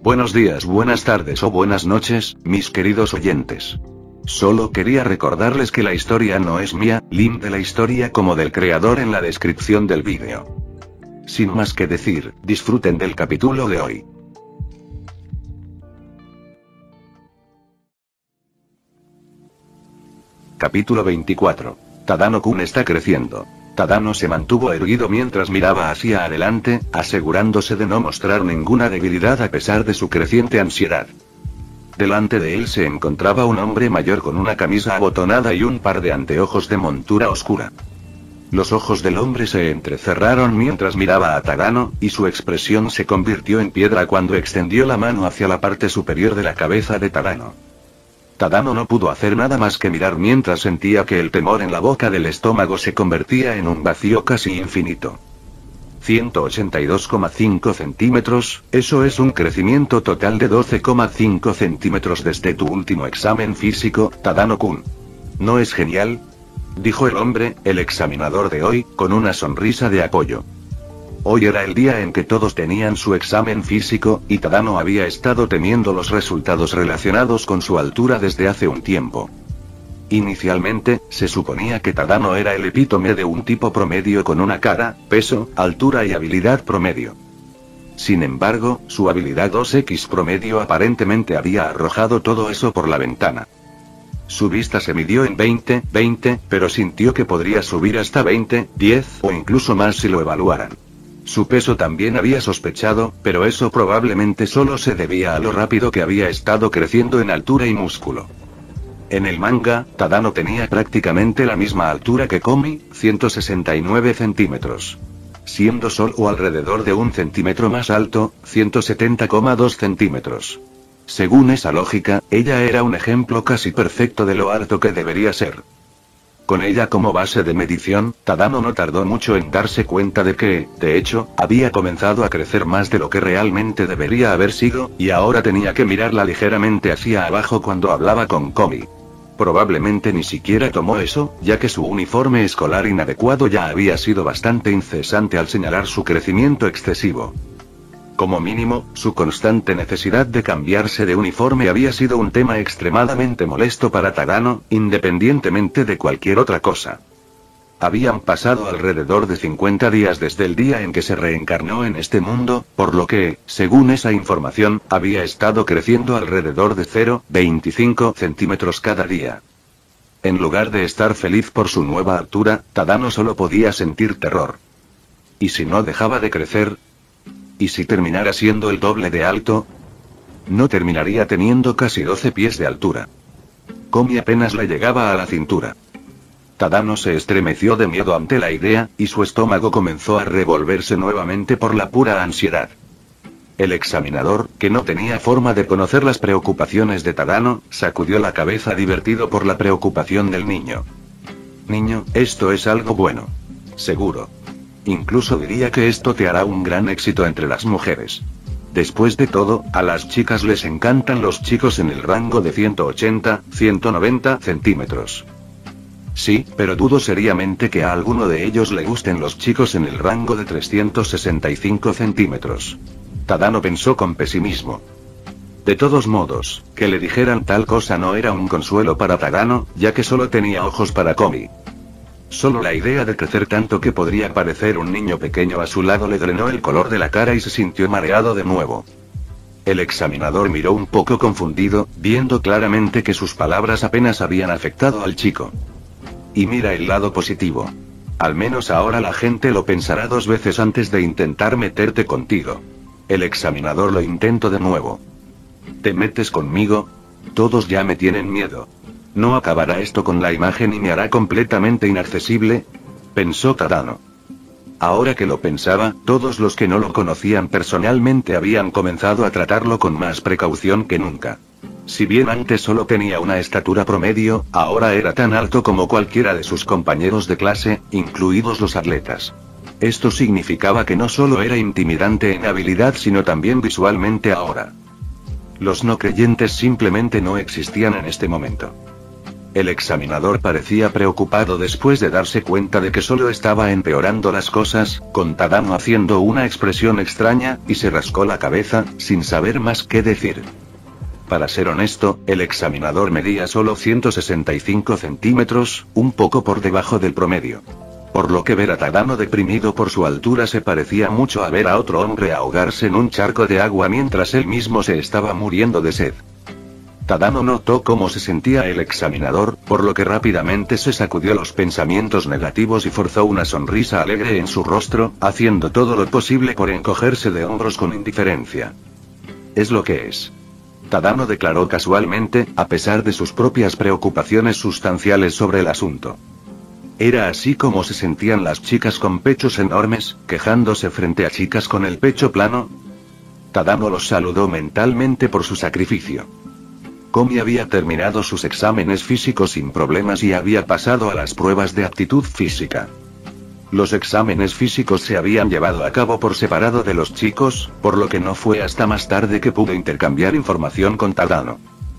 Buenos días, buenas tardes o buenas noches, mis queridos oyentes. Solo quería recordarles que la historia no es mía, link de la historia como del creador en la descripción del vídeo. Sin más que decir, disfruten del capítulo de hoy. Capítulo 24. Tadano-kun está creciendo. Tadano se mantuvo erguido mientras miraba hacia adelante, asegurándose de no mostrar ninguna debilidad a pesar de su creciente ansiedad. Delante de él se encontraba un hombre mayor con una camisa abotonada y un par de anteojos de montura oscura. Los ojos del hombre se entrecerraron mientras miraba a Tadano, y su expresión se convirtió en piedra cuando extendió la mano hacia la parte superior de la cabeza de Tadano. Tadano no pudo hacer nada más que mirar mientras sentía que el temor en la boca del estómago se convertía en un vacío casi infinito. 182,5 centímetros, eso es un crecimiento total de 12,5 centímetros desde tu último examen físico, Tadano-kun. ¿No es genial?, dijo el hombre, el examinador de hoy, con una sonrisa de apoyo. Hoy era el día en que todos tenían su examen físico, y Tadano había estado temiendo los resultados relacionados con su altura desde hace un tiempo. Inicialmente, se suponía que Tadano era el epítome de un tipo promedio con una cara, peso, altura y habilidad promedio. Sin embargo, su habilidad 2X promedio aparentemente había arrojado todo eso por la ventana. Su vista se midió en 20, pero sintió que podría subir hasta 20, 10 o incluso más si lo evaluaran. Su peso también había sospechado, pero eso probablemente solo se debía a lo rápido que había estado creciendo en altura y músculo. En el manga, Tadano tenía prácticamente la misma altura que Komi, 169 centímetros. Siendo solo alrededor de un centímetro más alto, 170,2 centímetros. Según esa lógica, ella era un ejemplo casi perfecto de lo alto que debería ser. Con ella como base de medición, Tadano no tardó mucho en darse cuenta de que, de hecho, había comenzado a crecer más de lo que realmente debería haber sido, y ahora tenía que mirarla ligeramente hacia abajo cuando hablaba con Komi. Probablemente ni siquiera tomó eso, ya que su uniforme escolar inadecuado ya había sido bastante incesante al señalar su crecimiento excesivo. Como mínimo, su constante necesidad de cambiarse de uniforme había sido un tema extremadamente molesto para Tadano, independientemente de cualquier otra cosa. Habían pasado alrededor de 50 días desde el día en que se reencarnó en este mundo, por lo que, según esa información, había estado creciendo alrededor de 0,25 centímetros cada día. En lugar de estar feliz por su nueva altura, Tadano solo podía sentir terror. ¿Y si no dejaba de crecer? ¿Y si terminara siendo el doble de alto? No terminaría teniendo casi 12 pies de altura. Komi apenas le llegaba a la cintura. Tadano se estremeció de miedo ante la idea, y su estómago comenzó a revolverse nuevamente por la pura ansiedad. El examinador, que no tenía forma de conocer las preocupaciones de Tadano, sacudió la cabeza divertido por la preocupación del niño. Niño, esto es algo bueno. Seguro. Incluso diría que esto te hará un gran éxito entre las mujeres. Después de todo, a las chicas les encantan los chicos en el rango de 180, 190 centímetros. Sí, pero dudo seriamente que a alguno de ellos le gusten los chicos en el rango de 365 centímetros. Tadano pensó con pesimismo. De todos modos, que le dijeran tal cosa no era un consuelo para Tadano, ya que solo tenía ojos para Komi. Solo la idea de crecer tanto que podría parecer un niño pequeño a su lado le drenó el color de la cara y se sintió mareado de nuevo. El examinador miró un poco confundido, viendo claramente que sus palabras apenas habían afectado al chico. Y mira el lado positivo. Al menos ahora la gente lo pensará 2 veces antes de intentar meterte contigo. El examinador lo intentó de nuevo. ¿Te metes conmigo? Todos ya me tienen miedo. ¿No acabará esto con la imagen y me hará completamente inaccesible?, pensó Tadano. Ahora que lo pensaba, todos los que no lo conocían personalmente habían comenzado a tratarlo con más precaución que nunca. Si bien antes solo tenía una estatura promedio, ahora era tan alto como cualquiera de sus compañeros de clase, incluidos los atletas. Esto significaba que no solo era intimidante en habilidad sino también visualmente ahora. Los no creyentes simplemente no existían en este momento. El examinador parecía preocupado después de darse cuenta de que solo estaba empeorando las cosas, con Tadano haciendo una expresión extraña, y se rascó la cabeza, sin saber más qué decir. Para ser honesto, el examinador medía solo 165 centímetros, un poco por debajo del promedio. Por lo que ver a Tadano deprimido por su altura se parecía mucho a ver a otro hombre ahogarse en un charco de agua mientras él mismo se estaba muriendo de sed. Tadano notó cómo se sentía el examinador, por lo que rápidamente se sacudió los pensamientos negativos y forzó una sonrisa alegre en su rostro, haciendo todo lo posible por encogerse de hombros con indiferencia. Es lo que es. Tadano declaró casualmente, a pesar de sus propias preocupaciones sustanciales sobre el asunto. Era así como se sentían las chicas con pechos enormes, quejándose frente a chicas con el pecho plano. Tadano los saludó mentalmente por su sacrificio. Komi había terminado sus exámenes físicos sin problemas y había pasado a las pruebas de aptitud física. Los exámenes físicos se habían llevado a cabo por separado de los chicos, por lo que no fue hasta más tarde que pudo intercambiar información con Tadano.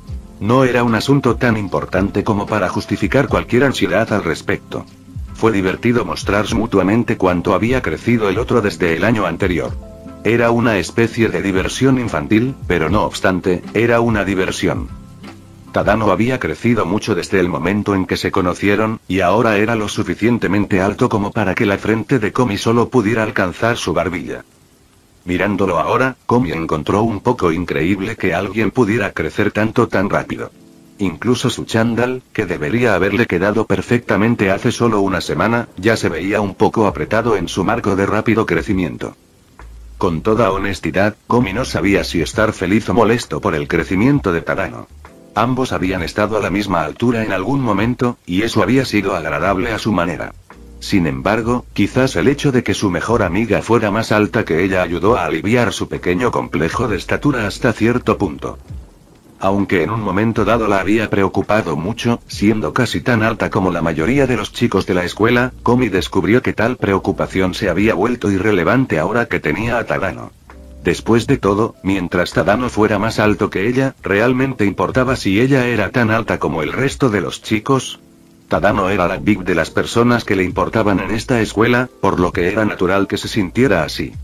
No era un asunto tan importante como para justificar cualquier ansiedad al respecto. Fue divertido mostrarse mutuamente cuánto había crecido el otro desde el año anterior. Era una especie de diversión infantil, pero no obstante, era una diversión. Tadano había crecido mucho desde el momento en que se conocieron, y ahora era lo suficientemente alto como para que la frente de Komi solo pudiera alcanzar su barbilla. Mirándolo ahora, Komi encontró un poco increíble que alguien pudiera crecer tanto tan rápido. Incluso su chándal, que debería haberle quedado perfectamente hace solo una semana, ya se veía un poco apretado en su marco de rápido crecimiento. Con toda honestidad, Komi no sabía si estar feliz o molesto por el crecimiento de Tadano. Ambos habían estado a la misma altura en algún momento, y eso había sido agradable a su manera. Sin embargo, quizás el hecho de que su mejor amiga fuera más alta que ella ayudó a aliviar su pequeño complejo de estatura hasta cierto punto. Aunque en un momento dado la había preocupado mucho, siendo casi tan alta como la mayoría de los chicos de la escuela, Komi descubrió que tal preocupación se había vuelto irrelevante ahora que tenía a Tadano. Después de todo, mientras Tadano fuera más alto que ella, ¿realmente importaba si ella era tan alta como el resto de los chicos? Tadano era la big de las personas que le importaban en esta escuela, por lo que era natural que se sintiera así.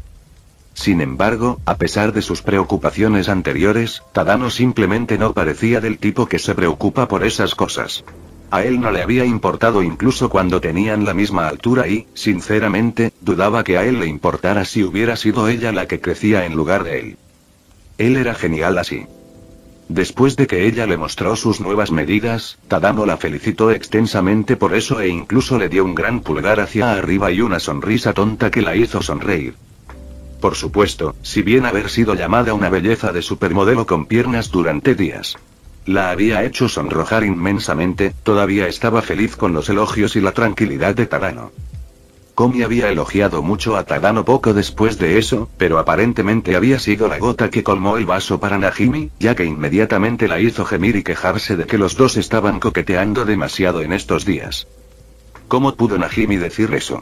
Sin embargo, a pesar de sus preocupaciones anteriores, Tadano simplemente no parecía del tipo que se preocupa por esas cosas. A él no le había importado incluso cuando tenían la misma altura y, sinceramente, dudaba que a él le importara si hubiera sido ella la que crecía en lugar de él. Él era genial así. Después de que ella le mostró sus nuevas medidas, Tadano la felicitó extensamente por eso e incluso le dio un gran pulgar hacia arriba y una sonrisa tonta que la hizo sonreír. Por supuesto, si bien haber sido llamada una belleza de supermodelo con piernas durante días la había hecho sonrojar inmensamente, todavía estaba feliz con los elogios y la tranquilidad de Tadano. Komi había elogiado mucho a Tadano poco después de eso, pero aparentemente había sido la gota que colmó el vaso para Najimi, ya que inmediatamente la hizo gemir y quejarse de que los dos estaban coqueteando demasiado en estos días. ¿Cómo pudo Najimi decir eso?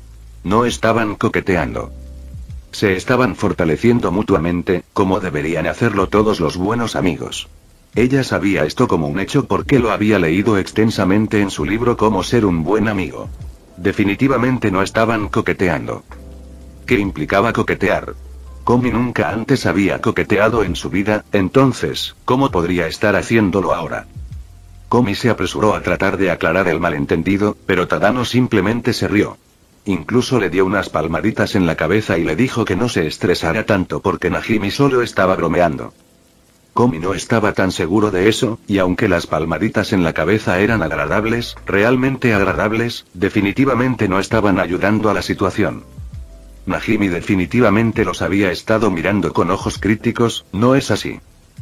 No estaban coqueteando. Se estaban fortaleciendo mutuamente, como deberían hacerlo todos los buenos amigos. Ella sabía esto como un hecho porque lo había leído extensamente en su libro Cómo ser un buen amigo. Definitivamente no estaban coqueteando. ¿Qué implicaba coquetear? Komi nunca antes había coqueteado en su vida, entonces, ¿cómo podría estar haciéndolo ahora? Komi se apresuró a tratar de aclarar el malentendido, pero Tadano simplemente se rió. Incluso le dio unas palmaditas en la cabeza y le dijo que no se estresara tanto porque Najimi solo estaba bromeando. Komi no estaba tan seguro de eso, y aunque las palmaditas en la cabeza eran agradables, realmente agradables, definitivamente no estaban ayudando a la situación. Najimi definitivamente los había estado mirando con ojos críticos, ¿no es así?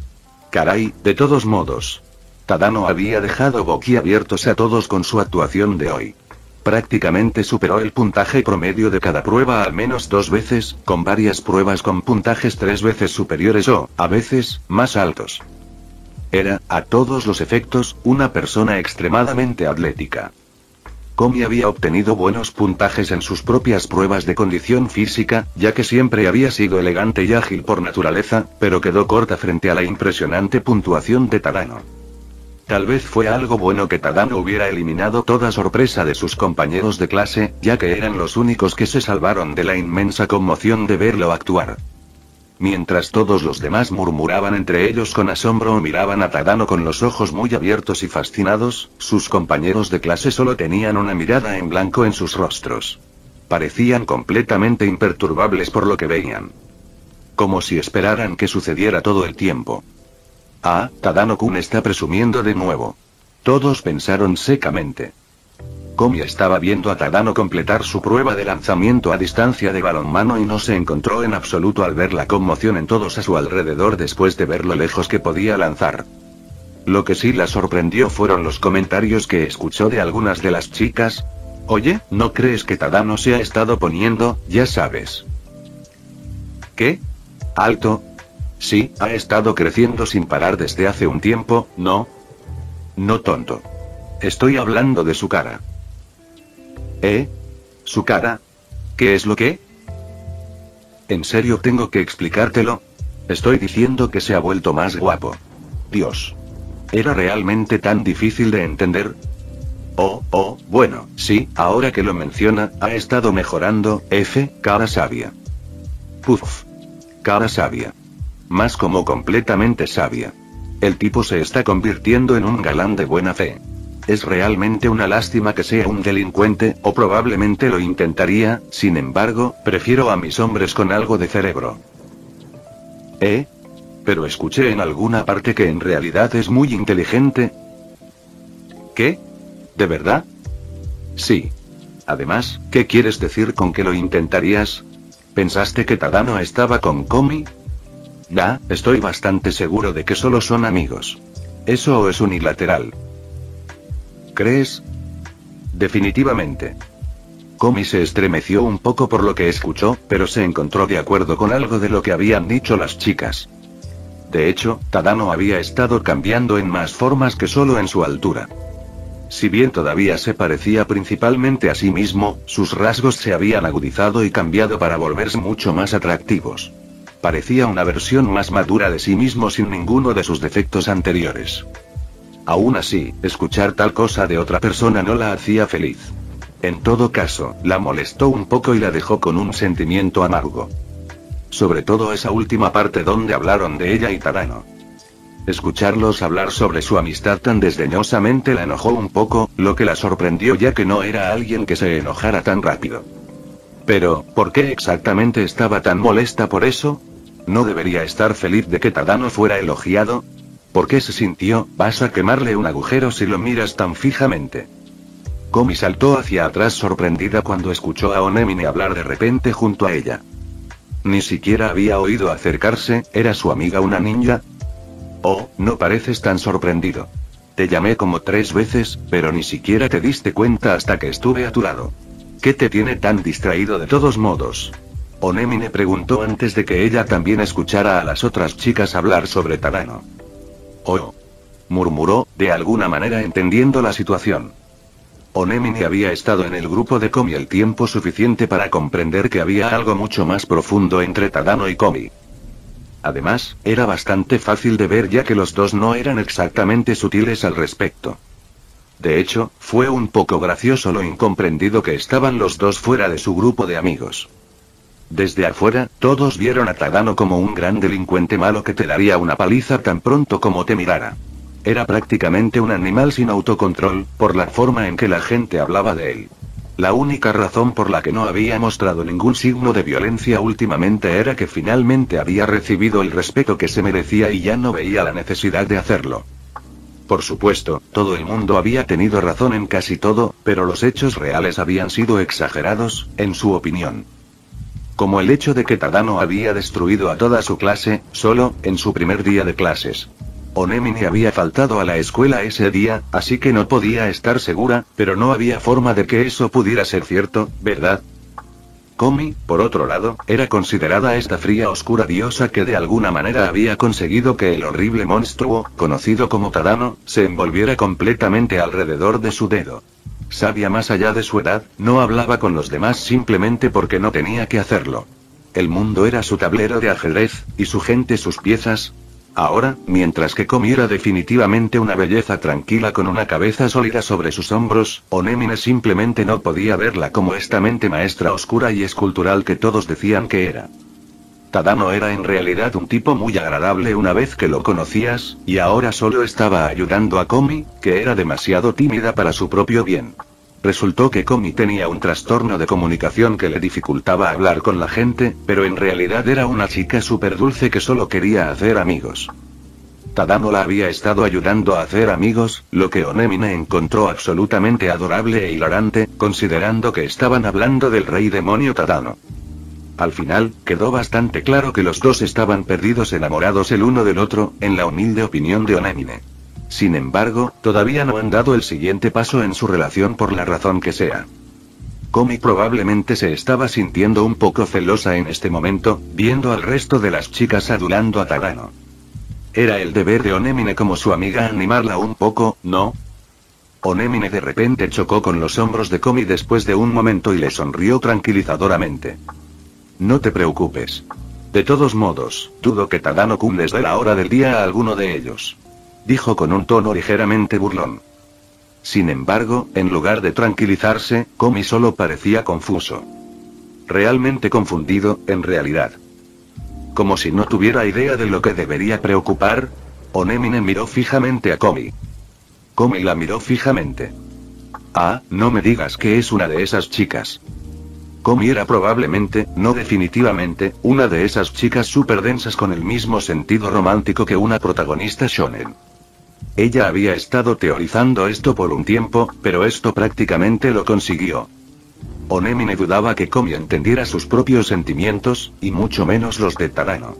Caray, de todos modos. Tadano había dejado boquiabiertos a todos con su actuación de hoy. Prácticamente superó el puntaje promedio de cada prueba al menos 2 veces, con varias pruebas con puntajes 3 veces superiores o, a veces, más altos. Era, a todos los efectos, una persona extremadamente atlética. Komi había obtenido buenos puntajes en sus propias pruebas de condición física, ya que siempre había sido elegante y ágil por naturaleza, pero quedó corta frente a la impresionante puntuación de Tadano. Tal vez fue algo bueno que Tadano hubiera eliminado toda sorpresa de sus compañeros de clase, ya que eran los únicos que se salvaron de la inmensa conmoción de verlo actuar. Mientras todos los demás murmuraban entre ellos con asombro o miraban a Tadano con los ojos muy abiertos y fascinados, sus compañeros de clase solo tenían una mirada en blanco en sus rostros. Parecían completamente imperturbables por lo que veían. Como si esperaran que sucediera todo el tiempo. Ah, Tadano-kun está presumiendo de nuevo. Todos pensaron secamente. Komi estaba viendo a Tadano completar su prueba de lanzamiento a distancia de balonmano y no se encontró en absoluto al ver la conmoción en todos a su alrededor después de ver lo lejos que podía lanzar. Lo que sí la sorprendió fueron los comentarios que escuchó de algunas de las chicas. Oye, ¿no crees que Tadano se ha estado poniendo, ya sabes? ¿Qué? ¿Alto? Sí, ha estado creciendo sin parar desde hace un tiempo, ¿no? No tonto. Estoy hablando de su cara. ¿Eh? ¿Su cara? ¿Qué es lo que? ¿En serio tengo que explicártelo? Estoy diciendo que se ha vuelto más guapo. Dios. ¿Era realmente tan difícil de entender? Bueno, sí, ahora que lo menciona, ha estado mejorando, cara sabia. Puf. Cara sabia. Más como completamente sabia. El tipo se está convirtiendo en un galán de buena fe. Es realmente una lástima que sea un delincuente, o probablemente lo intentaría, sin embargo, prefiero a mis hombres con algo de cerebro. Pero escuché en alguna parte que en realidad es muy inteligente. ¿Qué? ¿De verdad? Sí. Además, ¿qué quieres decir con que lo intentarías? ¿Pensaste que Tadano estaba con Komi? Ya, estoy bastante seguro de que solo son amigos. Eso es unilateral. ¿Crees? Definitivamente. Komi se estremeció un poco por lo que escuchó, pero se encontró de acuerdo con algo de lo que habían dicho las chicas. De hecho, Tadano había estado cambiando en más formas que solo en su altura. Si bien todavía se parecía principalmente a sí mismo, sus rasgos se habían agudizado y cambiado para volverse mucho más atractivos. Parecía una versión más madura de sí mismo sin ninguno de sus defectos anteriores. Aún así, escuchar tal cosa de otra persona no la hacía feliz. En todo caso, la molestó un poco y la dejó con un sentimiento amargo. Sobre todo esa última parte donde hablaron de ella y Tadano. Escucharlos hablar sobre su amistad tan desdeñosamente la enojó un poco, lo que la sorprendió ya que no era alguien que se enojara tan rápido. Pero, ¿por qué exactamente estaba tan molesta por eso? ¿No debería estar feliz de que Tadano fuera elogiado? ¿Por qué se sintió, vas a quemarle un agujero si lo miras tan fijamente? Komi saltó hacia atrás sorprendida cuando escuchó a Onemine hablar de repente junto a ella. Ni siquiera había oído acercarse, ¿era su amiga una ninja? Oh, no pareces tan sorprendido. Te llamé como 3 veces, pero ni siquiera te diste cuenta hasta que estuve a tu lado. ¿Qué te tiene tan distraído de todos modos? Onemine preguntó antes de que ella también escuchara a las otras chicas hablar sobre Tadano. Oh. Murmuró, de alguna manera entendiendo la situación. Onemine había estado en el grupo de Komi el tiempo suficiente para comprender que había algo mucho más profundo entre Tadano y Komi. Además, era bastante fácil de ver ya que los dos no eran exactamente sutiles al respecto. De hecho, fue un poco gracioso lo incomprendido que estaban los dos fuera de su grupo de amigos. Desde afuera, todos vieron a Tadano como un gran delincuente malo que te daría una paliza tan pronto como te mirara. Era prácticamente un animal sin autocontrol, por la forma en que la gente hablaba de él. La única razón por la que no había mostrado ningún signo de violencia últimamente era que finalmente había recibido el respeto que se merecía y ya no veía la necesidad de hacerlo. Por supuesto, todo el mundo había tenido razón en casi todo, pero los hechos reales habían sido exagerados, en su opinión. Como el hecho de que Tadano había destruido a toda su clase, solo, en su primer día de clases. Onemine había faltado a la escuela ese día, así que no podía estar segura, pero no había forma de que eso pudiera ser cierto, ¿verdad? Komi, por otro lado, era considerada esta fría oscura diosa que de alguna manera había conseguido que el horrible monstruo, conocido como Tadano, se envolviera completamente alrededor de su dedo. Sabia más allá de su edad, no hablaba con los demás simplemente porque no tenía que hacerlo. El mundo era su tablero de ajedrez, y su gente sus piezas. Ahora, mientras que Komi era definitivamente una belleza tranquila con una cabeza sólida sobre sus hombros, Onemine simplemente no podía verla como esta mente maestra oscura y escultural que todos decían que era. Tadano era en realidad un tipo muy agradable una vez que lo conocías, y ahora solo estaba ayudando a Komi, que era demasiado tímida para su propio bien. Resultó que Komi tenía un trastorno de comunicación que le dificultaba hablar con la gente, pero en realidad era una chica súper dulce que solo quería hacer amigos. Tadano la había estado ayudando a hacer amigos, lo que Onemine encontró absolutamente adorable e hilarante, considerando que estaban hablando del rey demonio Tadano. Al final, quedó bastante claro que los dos estaban perdidos enamorados el uno del otro, en la humilde opinión de Onemine. Sin embargo, todavía no han dado el siguiente paso en su relación por la razón que sea. Komi probablemente se estaba sintiendo un poco celosa en este momento, viendo al resto de las chicas adulando a Tadano. Era el deber de Onemine como su amiga animarla un poco, ¿no? Onemine de repente chocó con los hombros de Komi después de un momento y le sonrió tranquilizadoramente. No te preocupes. De todos modos, dudo que Tadano-kun les dé la hora del día a alguno de ellos. Dijo con un tono ligeramente burlón. Sin embargo, en lugar de tranquilizarse, Komi solo parecía confuso. Realmente confundido, en realidad. Como si no tuviera idea de lo que debería preocupar, Onemine miró fijamente a Komi. Komi la miró fijamente. Ah, no me digas que es una de esas chicas. Komi era probablemente, no definitivamente, una de esas chicas súper densas con el mismo sentido romántico que una protagonista shonen. Ella había estado teorizando esto por un tiempo, pero esto prácticamente lo consiguió. Onemine dudaba que Komi entendiera sus propios sentimientos, y mucho menos los de Tadano.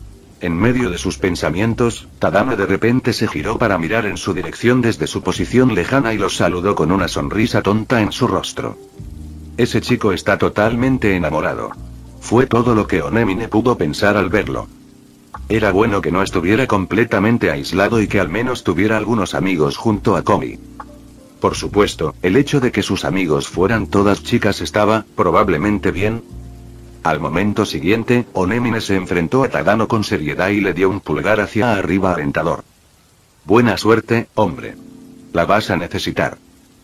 En medio de sus pensamientos, Tadano de repente se giró para mirar en su dirección desde su posición lejana y los saludó con una sonrisa tonta en su rostro. Ese chico está totalmente enamorado. Fue todo lo que Onemine pudo pensar al verlo. Era bueno que no estuviera completamente aislado y que al menos tuviera algunos amigos junto a Komi. Por supuesto, el hecho de que sus amigos fueran todas chicas estaba, probablemente bien. Al momento siguiente, Onemine se enfrentó a Tadano con seriedad y le dio un pulgar hacia arriba alentador. Buena suerte, hombre. La vas a necesitar.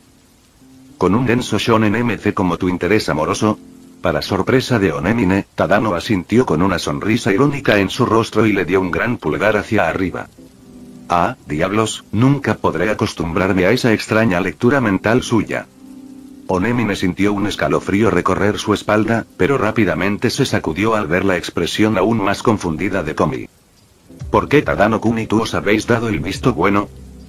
Con un denso shonen MC como tu interés amoroso. Para sorpresa de Onemine, Tadano asintió con una sonrisa irónica en su rostro y le dio un gran pulgar hacia arriba. Ah, diablos, nunca podré acostumbrarme a esa extraña lectura mental suya. Onemine sintió un escalofrío recorrer su espalda, pero rápidamente se sacudió al ver la expresión aún más confundida de Komi. ¿Por qué Tadano-kun y tú os habéis dado el visto bueno?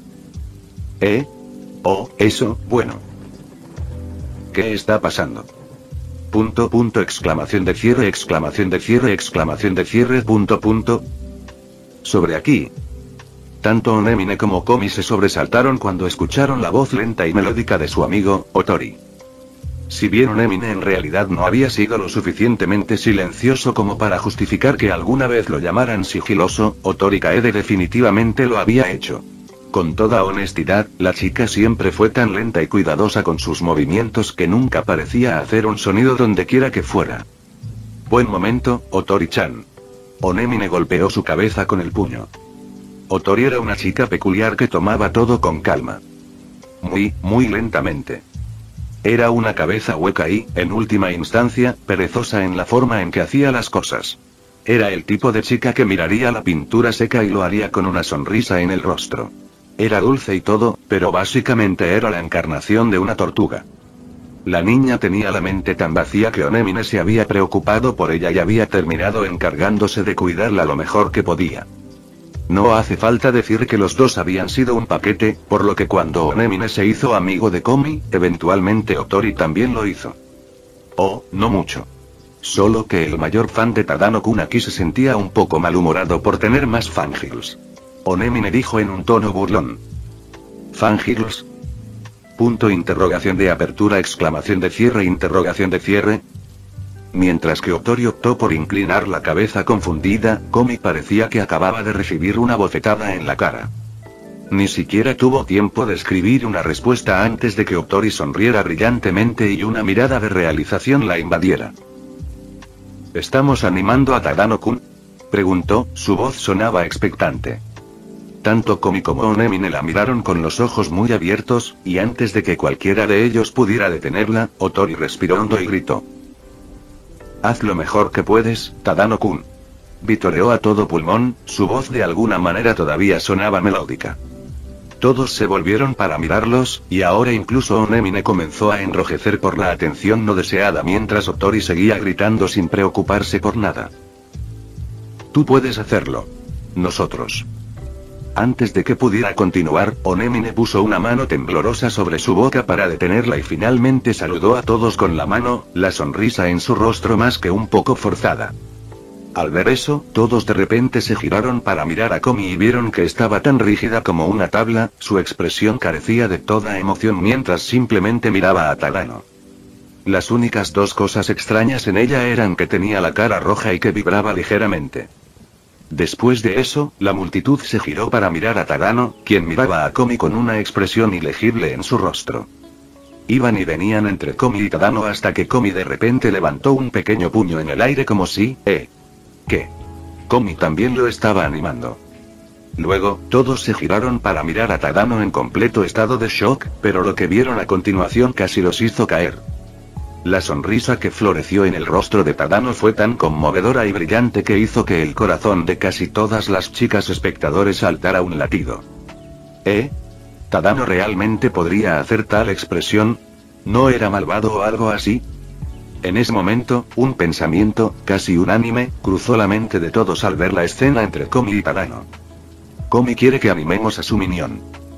Oh, eso, bueno. ¿Qué está pasando? Exclamación de cierre, exclamación de cierre, exclamación de cierre, Sobre aquí. Tanto Onemine como Komi se sobresaltaron cuando escucharon la voz lenta y melódica de su amigo, Otori. Si bien Onemine en realidad no había sido lo suficientemente silencioso como para justificar que alguna vez lo llamaran sigiloso, Otori Kaede definitivamente lo había hecho. Con toda honestidad, la chica siempre fue tan lenta y cuidadosa con sus movimientos que nunca parecía hacer un sonido donde quiera que fuera. Buen momento, Otori-chan. Onemine golpeó su cabeza con el puño. Otori era una chica peculiar que tomaba todo con calma. Muy lentamente. Era una cabeza hueca y, en última instancia, perezosa en la forma en que hacía las cosas. Era el tipo de chica que miraría la pintura seca y lo haría con una sonrisa en el rostro. Era dulce y todo, pero básicamente era la encarnación de una tortuga. La niña tenía la mente tan vacía que Onemine se había preocupado por ella y había terminado encargándose de cuidarla lo mejor que podía. No hace falta decir que los dos habían sido un paquete, por lo que cuando Onemine se hizo amigo de Komi, eventualmente Otori también lo hizo. Oh, no mucho. Solo que el mayor fan de Tadano-kun aquí se sentía un poco malhumorado por tener más fangirls. Onemine dijo en un tono burlón. ¿Fangirls? Interrogación de apertura, exclamación de cierre, interrogación de cierre. Mientras que Otori optó por inclinar la cabeza confundida, Komi parecía que acababa de recibir una bofetada en la cara. Ni siquiera tuvo tiempo de escribir una respuesta antes de que Otori sonriera brillantemente y una mirada de realización la invadiera. ¿Estamos animando a Tadano-kun? preguntó, su voz sonaba expectante. Tanto Komi como Onemine la miraron con los ojos muy abiertos, y antes de que cualquiera de ellos pudiera detenerla, Otori respiró hondo y gritó. Haz lo mejor que puedes, Tadano-kun. Vitoreó a todo pulmón, su voz de alguna manera todavía sonaba melódica. Todos se volvieron para mirarlos, y ahora incluso Onemine comenzó a enrojecer por la atención no deseada mientras Otori seguía gritando sin preocuparse por nada. Tú puedes hacerlo. Nosotros. Antes de que pudiera continuar, Onemine puso una mano temblorosa sobre su boca para detenerla y finalmente saludó a todos con la mano, la sonrisa en su rostro más que un poco forzada. Al ver eso, todos de repente se giraron para mirar a Komi y vieron que estaba tan rígida como una tabla, su expresión carecía de toda emoción mientras simplemente miraba a Tadano. Las únicas dos cosas extrañas en ella eran que tenía la cara roja y que vibraba ligeramente. Después de eso, la multitud se giró para mirar a Tadano, quien miraba a Komi con una expresión ilegible en su rostro. Iban y venían entre Komi y Tadano hasta que Komi de repente levantó un pequeño puño en el aire como si, ¿qué? Komi también lo estaba animando. Luego, todos se giraron para mirar a Tadano en completo estado de shock, pero lo que vieron a continuación casi los hizo caer. La sonrisa que floreció en el rostro de Tadano fue tan conmovedora y brillante que hizo que el corazón de casi todas las chicas espectadores saltara un latido. ¿Tadano realmente podría hacer tal expresión? ¿No era malvado o algo así? En ese momento, un pensamiento, casi unánime, cruzó la mente de todos al ver la escena entre Komi y Tadano. Komi quiere que animemos a su minión.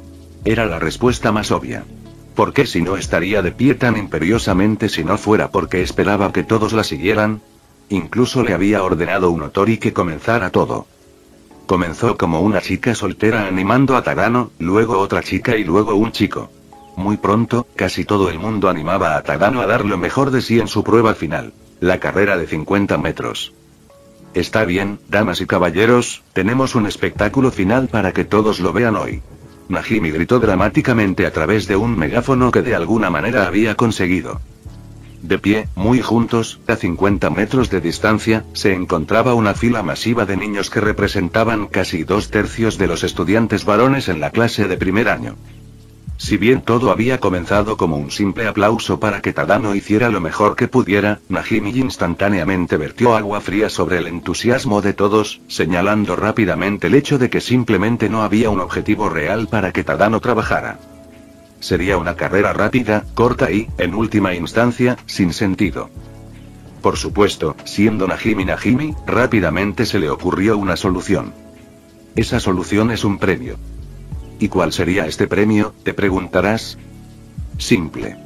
Era la respuesta más obvia. ¿Por qué si no estaría de pie tan imperiosamente si no fuera porque esperaba que todos la siguieran? Incluso le había ordenado un Otori que comenzara todo. Comenzó como una chica soltera animando a Tadano, luego otra chica y luego un chico. Muy pronto, casi todo el mundo animaba a Tadano a dar lo mejor de sí en su prueba final, la carrera de 50 metros. Está bien, damas y caballeros, tenemos un espectáculo final para que todos lo vean hoy. Najimi gritó dramáticamente a través de un megáfono que de alguna manera había conseguido. De pie, muy juntos, a 50 metros de distancia, se encontraba una fila masiva de niños que representaban casi 2/3 de los estudiantes varones en la clase de primer año. Si bien todo había comenzado como un simple aplauso para que Tadano hiciera lo mejor que pudiera, Najimi instantáneamente vertió agua fría sobre el entusiasmo de todos, señalando rápidamente el hecho de que simplemente no había un objetivo real para que Tadano trabajara. Sería una carrera rápida, corta y, en última instancia, sin sentido. Por supuesto, siendo Najimi, rápidamente se le ocurrió una solución. Esa solución es un premio. ¿Y cuál sería este premio?, te preguntarás. Simple.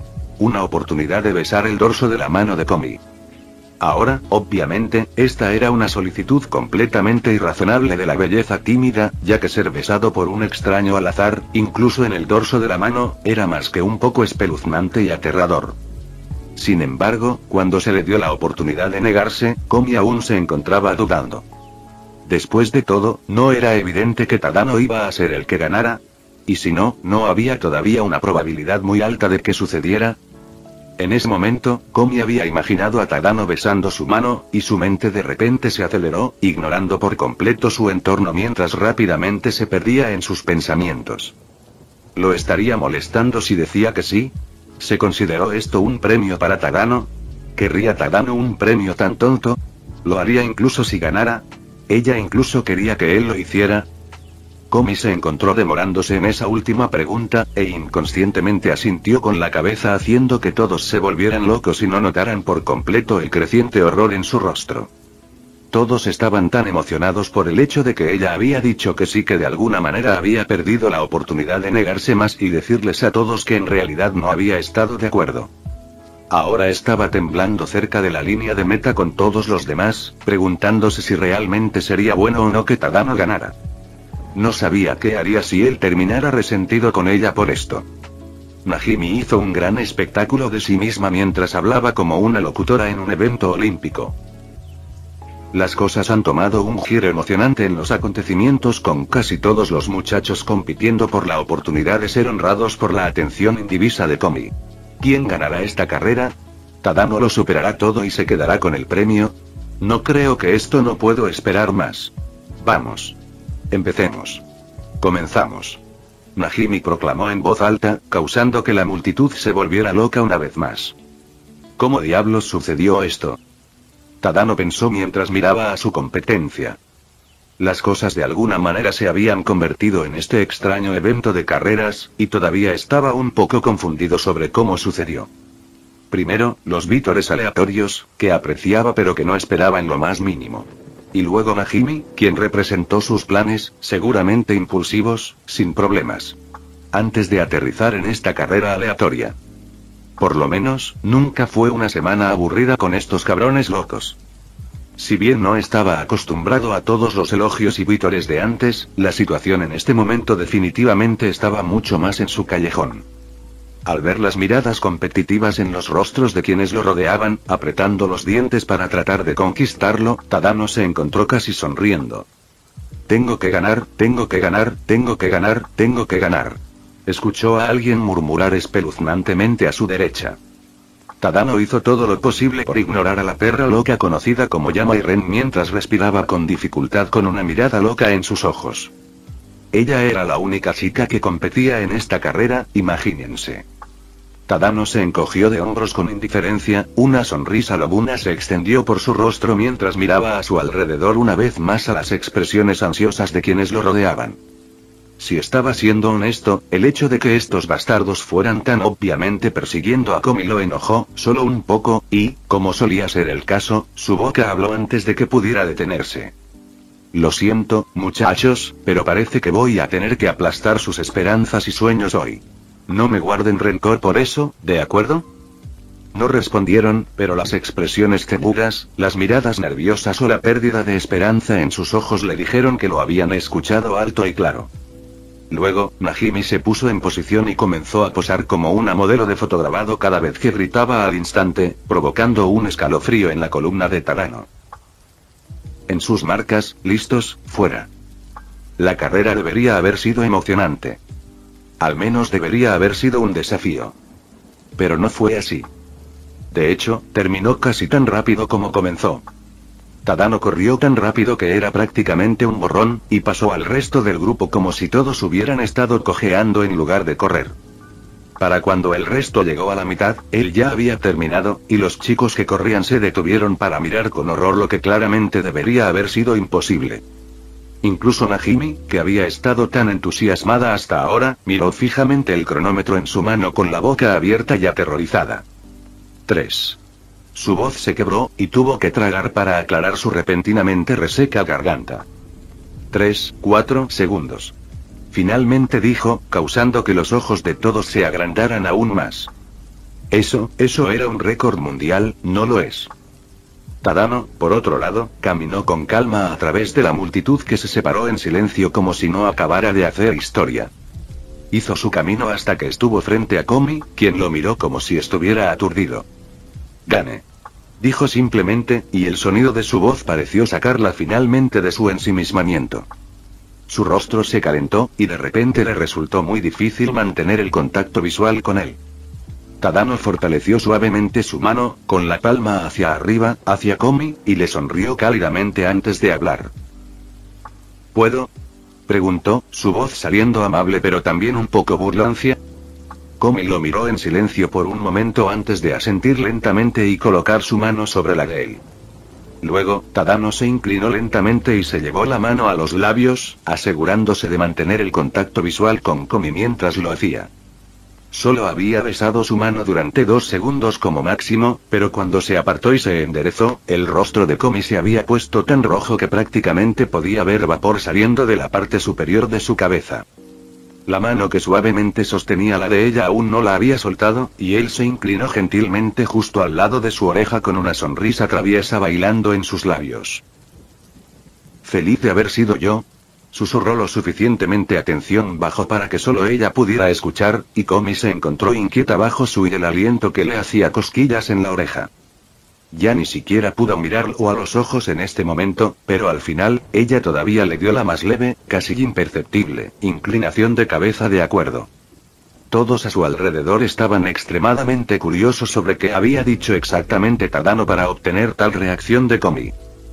Una oportunidad de besar el dorso de la mano de Komi. Ahora, obviamente, esta era una solicitud completamente irrazonable de la belleza tímida, ya que ser besado por un extraño al azar, incluso en el dorso de la mano, era más que un poco espeluznante y aterrador. Sin embargo, cuando se le dio la oportunidad de negarse, Komi aún se encontraba dudando. Después de todo, ¿no era evidente que Tadano iba a ser el que ganara? Y si no, ¿no había todavía una probabilidad muy alta de que sucediera? En ese momento, Komi había imaginado a Tadano besando su mano, y su mente de repente se aceleró, ignorando por completo su entorno mientras rápidamente se perdía en sus pensamientos. ¿Lo estaría molestando si decía que sí? ¿Se consideró esto un premio para Tadano? ¿Querría Tadano un premio tan tonto? ¿Lo haría incluso si ganara? ¿Ella incluso quería que él lo hiciera? Komi se encontró demorándose en esa última pregunta, e inconscientemente asintió con la cabeza haciendo que todos se volvieran locos y no notaran por completo el creciente horror en su rostro. Todos estaban tan emocionados por el hecho de que ella había dicho que sí que de alguna manera había perdido la oportunidad de negarse más y decirles a todos que en realidad no había estado de acuerdo. Ahora estaba temblando cerca de la línea de meta con todos los demás, preguntándose si realmente sería bueno o no que Tadano ganara. No sabía qué haría si él terminara resentido con ella por esto. Najimi hizo un gran espectáculo de sí misma mientras hablaba como una locutora en un evento olímpico. Las cosas han tomado un giro emocionante en los acontecimientos con casi todos los muchachos compitiendo por la oportunidad de ser honrados por la atención indivisa de Komi. ¿Quién ganará esta carrera? ¿Tadano lo superará todo y se quedará con el premio? No creo que esto no puedo esperar más. Vamos. Empecemos. Comenzamos. Najimi proclamó en voz alta, causando que la multitud se volviera loca una vez más. ¿Cómo diablos sucedió esto? Tadano pensó mientras miraba a su competencia. Las cosas de alguna manera se habían convertido en este extraño evento de carreras, y todavía estaba un poco confundido sobre cómo sucedió. Primero, los vítores aleatorios, que apreciaba pero que no esperaba en lo más mínimo. Y luego Najimi, quien representó sus planes, seguramente impulsivos, sin problemas. Antes de aterrizar en esta carrera aleatoria. Por lo menos, nunca fue una semana aburrida con estos cabrones locos. Si bien no estaba acostumbrado a todos los elogios y vítores de antes, la situación en este momento definitivamente estaba mucho más en su callejón. Al ver las miradas competitivas en los rostros de quienes lo rodeaban, apretando los dientes para tratar de conquistarlo, Tadano se encontró casi sonriendo. Tengo que ganar, tengo que ganar, tengo que ganar, tengo que ganar. Escuchó a alguien murmurar espeluznantemente a su derecha. Tadano hizo todo lo posible por ignorar a la perra loca conocida como Yamairen mientras respiraba con dificultad con una mirada loca en sus ojos. Ella era la única chica que competía en esta carrera, imagínense. Tadano se encogió de hombros con indiferencia, una sonrisa lobuna se extendió por su rostro mientras miraba a su alrededor una vez más a las expresiones ansiosas de quienes lo rodeaban. Si estaba siendo honesto, el hecho de que estos bastardos fueran tan obviamente persiguiendo a Komi lo enojó, solo un poco, y, como solía ser el caso, su boca habló antes de que pudiera detenerse. Lo siento, muchachos, pero parece que voy a tener que aplastar sus esperanzas y sueños hoy. No me guarden rencor por eso, ¿de acuerdo? No respondieron, pero las expresiones ceguras, las miradas nerviosas o la pérdida de esperanza en sus ojos le dijeron que lo habían escuchado alto y claro. Luego, Najimi se puso en posición y comenzó a posar como una modelo de fotograbado cada vez que gritaba al instante, provocando un escalofrío en la columna de Tadano. En sus marcas, listos, fuera. La carrera debería haber sido emocionante. Al menos debería haber sido un desafío. Pero no fue así. De hecho, terminó casi tan rápido como comenzó. Tadano corrió tan rápido que era prácticamente un borrón, y pasó al resto del grupo como si todos hubieran estado cojeando en lugar de correr. Para cuando el resto llegó a la mitad, él ya había terminado, y los chicos que corrían se detuvieron para mirar con horror lo que claramente debería haber sido imposible. Incluso Najimi, que había estado tan entusiasmada hasta ahora, miró fijamente el cronómetro en su mano con la boca abierta y aterrorizada. 3. Su voz se quebró, y tuvo que tragar para aclarar su repentinamente reseca garganta. 3, 4 segundos. Finalmente dijo, causando que los ojos de todos se agrandaran aún más. Eso era un récord mundial, ¿no lo es? Tadano, por otro lado, caminó con calma a través de la multitud que se separó en silencio como si no acabara de hacer historia. Hizo su camino hasta que estuvo frente a Komi, quien lo miró como si estuviera aturdido. Gane. Dijo simplemente, y el sonido de su voz pareció sacarla finalmente de su ensimismamiento. Su rostro se calentó, y de repente le resultó muy difícil mantener el contacto visual con él. Tadano fortaleció suavemente su mano, con la palma hacia arriba, hacia Komi, y le sonrió cálidamente antes de hablar. ¿Puedo? Preguntó, su voz saliendo amable pero también un poco burlancia. Komi lo miró en silencio por un momento antes de asentir lentamente y colocar su mano sobre la de él. Luego, Tadano se inclinó lentamente y se llevó la mano a los labios, asegurándose de mantener el contacto visual con Komi mientras lo hacía. Solo había besado su mano durante 2 segundos como máximo, pero cuando se apartó y se enderezó, el rostro de Komi se había puesto tan rojo que prácticamente podía ver vapor saliendo de la parte superior de su cabeza. La mano que suavemente sostenía la de ella aún no la había soltado, y él se inclinó gentilmente justo al lado de su oreja con una sonrisa traviesa bailando en sus labios. «Feliz de haber sido yo», susurró lo suficientemente atención bajo para que solo ella pudiera escuchar, y Komi se encontró inquieta bajo su y el aliento que le hacía cosquillas en la oreja. Ya ni siquiera pudo mirarlo a los ojos en este momento, pero al final, ella todavía le dio la más leve, casi imperceptible, inclinación de cabeza de acuerdo. Todos a su alrededor estaban extremadamente curiosos sobre qué había dicho exactamente Tadano para obtener tal reacción de Komi.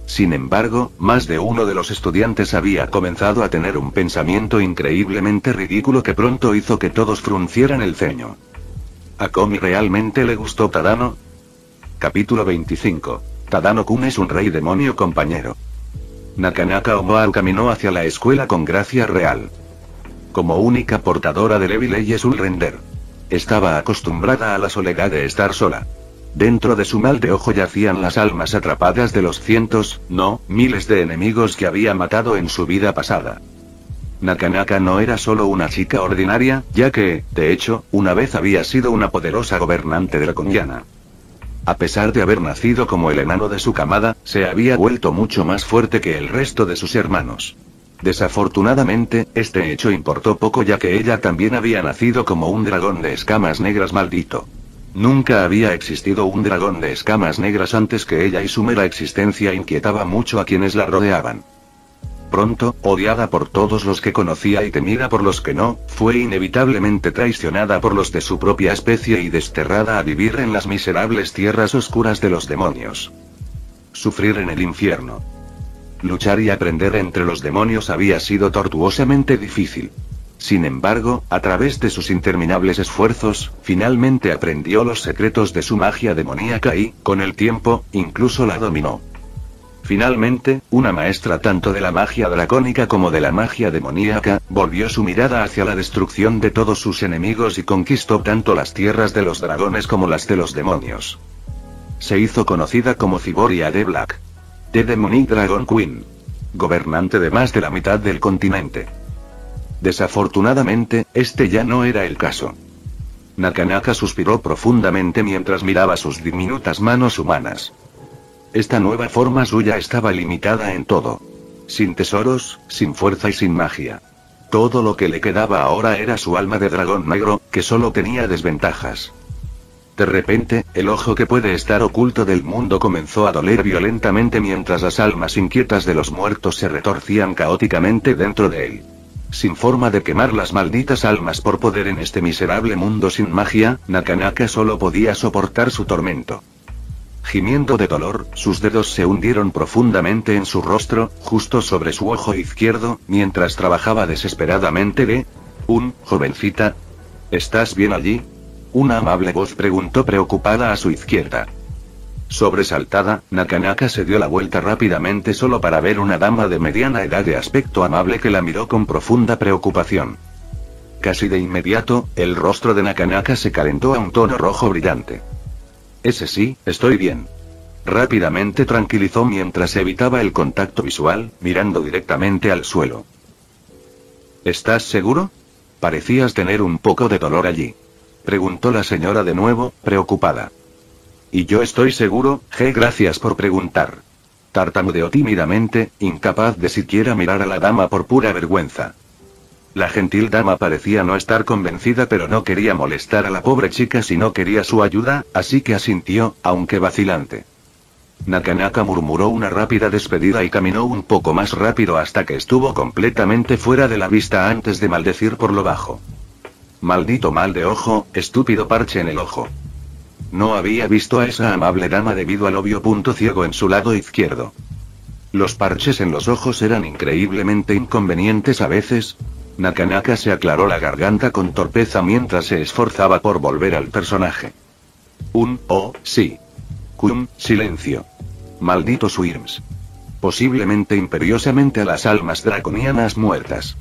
Sin embargo, más de uno de los estudiantes había comenzado a tener un pensamiento increíblemente ridículo que pronto hizo que todos fruncieran el ceño. ¿A Komi realmente le gustó Tadano? Capítulo 25. Tadano-kun es un rey demonio compañero. Nakanaka Omoaru caminó hacia la escuela con gracia real. Como única portadora de Levi Ley es un render. Estaba acostumbrada a la soledad de estar sola. Dentro de su mal de ojo yacían las almas atrapadas de los cientos, no, miles de enemigos que había matado en su vida pasada. Nakanaka no era solo una chica ordinaria, ya que, de hecho, una vez había sido una poderosa gobernante draconiana. A pesar de haber nacido como el enano de su camada, se había vuelto mucho más fuerte que el resto de sus hermanos. Desafortunadamente, este hecho importó poco ya que ella también había nacido como un dragón de escamas negras maldito. Nunca había existido un dragón de escamas negras antes que ella y su mera existencia inquietaba mucho a quienes la rodeaban. Pronto, odiada por todos los que conocía y temida por los que no, fue inevitablemente traicionada por los de su propia especie y desterrada a vivir en las miserables tierras oscuras de los demonios. Sufrir en el infierno. Luchar y aprender entre los demonios había sido tortuosamente difícil. Sin embargo, a través de sus interminables esfuerzos, finalmente aprendió los secretos de su magia demoníaca y, con el tiempo, incluso la dominó. Finalmente, una maestra tanto de la magia dracónica como de la magia demoníaca, volvió su mirada hacia la destrucción de todos sus enemigos y conquistó tanto las tierras de los dragones como las de los demonios. Se hizo conocida como Cyboria the Black. The Demonic Dragon Queen. Gobernante de más de la mitad del continente. Desafortunadamente, este ya no era el caso. Nakanaka suspiró profundamente mientras miraba sus diminutas manos humanas. Esta nueva forma suya estaba limitada en todo. Sin tesoros, sin fuerza y sin magia. Todo lo que le quedaba ahora era su alma de dragón negro, que solo tenía desventajas. De repente, el ojo que puede estar oculto del mundo comenzó a doler violentamente mientras las almas inquietas de los muertos se retorcían caóticamente dentro de él. Sin forma de quemar las malditas almas por poder en este miserable mundo sin magia, Nakanaka solo podía soportar su tormento. Gimiendo de dolor, sus dedos se hundieron profundamente en su rostro, justo sobre su ojo izquierdo, mientras trabajaba desesperadamente de... jovencita. ¿Estás bien allí? Una amable voz preguntó preocupada a su izquierda. Sobresaltada, Nakanaka se dio la vuelta rápidamente solo para ver una dama de mediana edad de aspecto amable que la miró con profunda preocupación. Casi de inmediato, el rostro de Nakanaka se calentó a un tono rojo brillante. Ese sí, estoy bien. Rápidamente tranquilizó mientras evitaba el contacto visual, mirando directamente al suelo. ¿Estás seguro? Parecías tener un poco de dolor allí. Preguntó la señora de nuevo, preocupada. Y yo estoy seguro, gracias por preguntar. Tartamudeó tímidamente, incapaz de siquiera mirar a la dama por pura vergüenza. La gentil dama parecía no estar convencida pero no quería molestar a la pobre chica si no quería su ayuda, así que asintió, aunque vacilante. Nakanaka murmuró una rápida despedida y caminó un poco más rápido hasta que estuvo completamente fuera de la vista antes de maldecir por lo bajo. Maldito mal de ojo, estúpido parche en el ojo. No había visto a esa amable dama debido al obvio punto ciego en su lado izquierdo. Los parches en los ojos eran increíblemente inconvenientes a veces. Nakanaka se aclaró la garganta con torpeza mientras se esforzaba por volver al personaje. Sí. Silencio. Malditos Wyrms. Posiblemente imperiosamente a las almas draconianas muertas.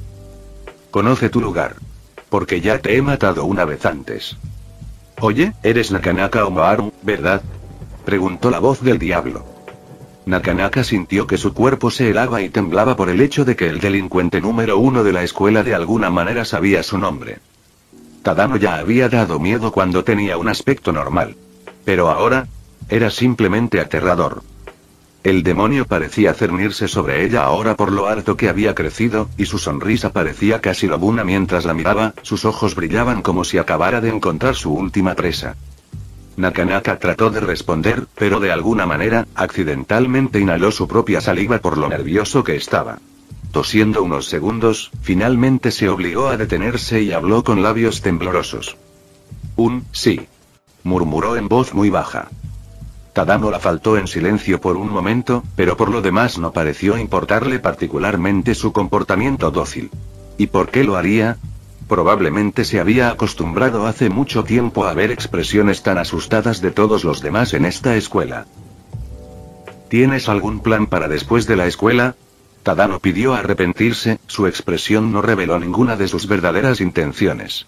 Conoce tu lugar. Porque ya te he matado una vez antes. Oye, eres Nakanaka Omoaru, ¿verdad? Preguntó la voz del diablo. Nakanaka sintió que su cuerpo se helaba y temblaba por el hecho de que el delincuente número 1 de la escuela de alguna manera sabía su nombre. Tadano ya había dado miedo cuando tenía un aspecto normal. Pero ahora, era simplemente aterrador. El demonio parecía cernirse sobre ella ahora por lo alto que había crecido, y su sonrisa parecía casi lobuna mientras la miraba, sus ojos brillaban como si acabara de encontrar su última presa. Nakanaka trató de responder, pero de alguna manera, accidentalmente inhaló su propia saliva por lo nervioso que estaba. Tosiendo unos segundos, finalmente se obligó a detenerse y habló con labios temblorosos. Sí. Murmuró en voz muy baja. Tadano la faltó en silencio por un momento, pero por lo demás no pareció importarle particularmente su comportamiento dócil. ¿Y por qué lo haría? Probablemente se había acostumbrado hace mucho tiempo a ver expresiones tan asustadas de todos los demás en esta escuela. ¿Tienes algún plan para después de la escuela? Tadano pidió arrepentirse, su expresión no reveló ninguna de sus verdaderas intenciones.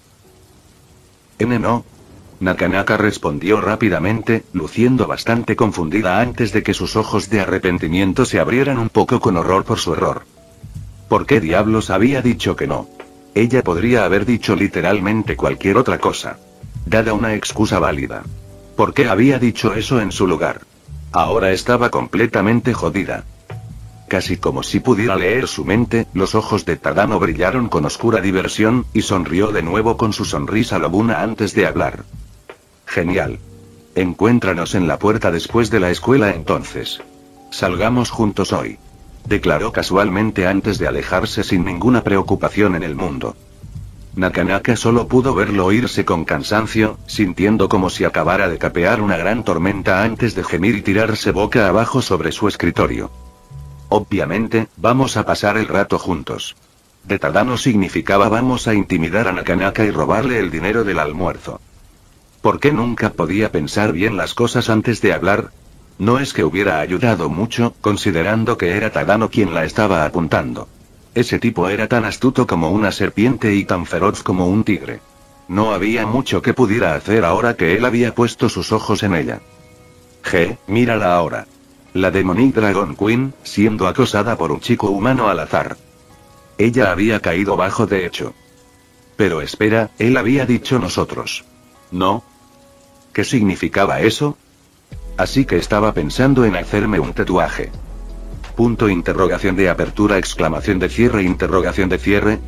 No. Nakanaka respondió rápidamente, luciendo bastante confundida antes de que sus ojos de arrepentimiento se abrieran un poco con horror por su error. ¿Por qué diablos había dicho que no? Ella podría haber dicho literalmente cualquier otra cosa. Dada una excusa válida. ¿Por qué había dicho eso en su lugar? Ahora estaba completamente jodida. Casi como si pudiera leer su mente, los ojos de Tadano brillaron con oscura diversión, y sonrió de nuevo con su sonrisa lobuna antes de hablar. Genial. Encuéntranos en la puerta después de la escuela entonces. Salgamos juntos hoy. Declaró casualmente antes de alejarse sin ninguna preocupación en el mundo. Nakanaka solo pudo verlo irse con cansancio, sintiendo como si acabara de capear una gran tormenta antes de gemir y tirarse boca abajo sobre su escritorio. Obviamente, vamos a pasar el rato juntos. De Tadano significaba vamos a intimidar a Nakanaka y robarle el dinero del almuerzo. ¿Por qué nunca podía pensar bien las cosas antes de hablar? No es que hubiera ayudado mucho, considerando que era Tadano quien la estaba apuntando. Ese tipo era tan astuto como una serpiente y tan feroz como un tigre. No había mucho que pudiera hacer ahora que él había puesto sus ojos en ella. Mírala ahora. La Demonic Dragon Queen, siendo acosada por un chico humano al azar. Ella había caído bajo de hecho. Pero espera, él había dicho nosotros. ¿No? ¿Qué significaba eso? Así que estaba pensando en hacerme un tatuaje. Punto interrogación de apertura exclamación de cierre interrogación de cierre.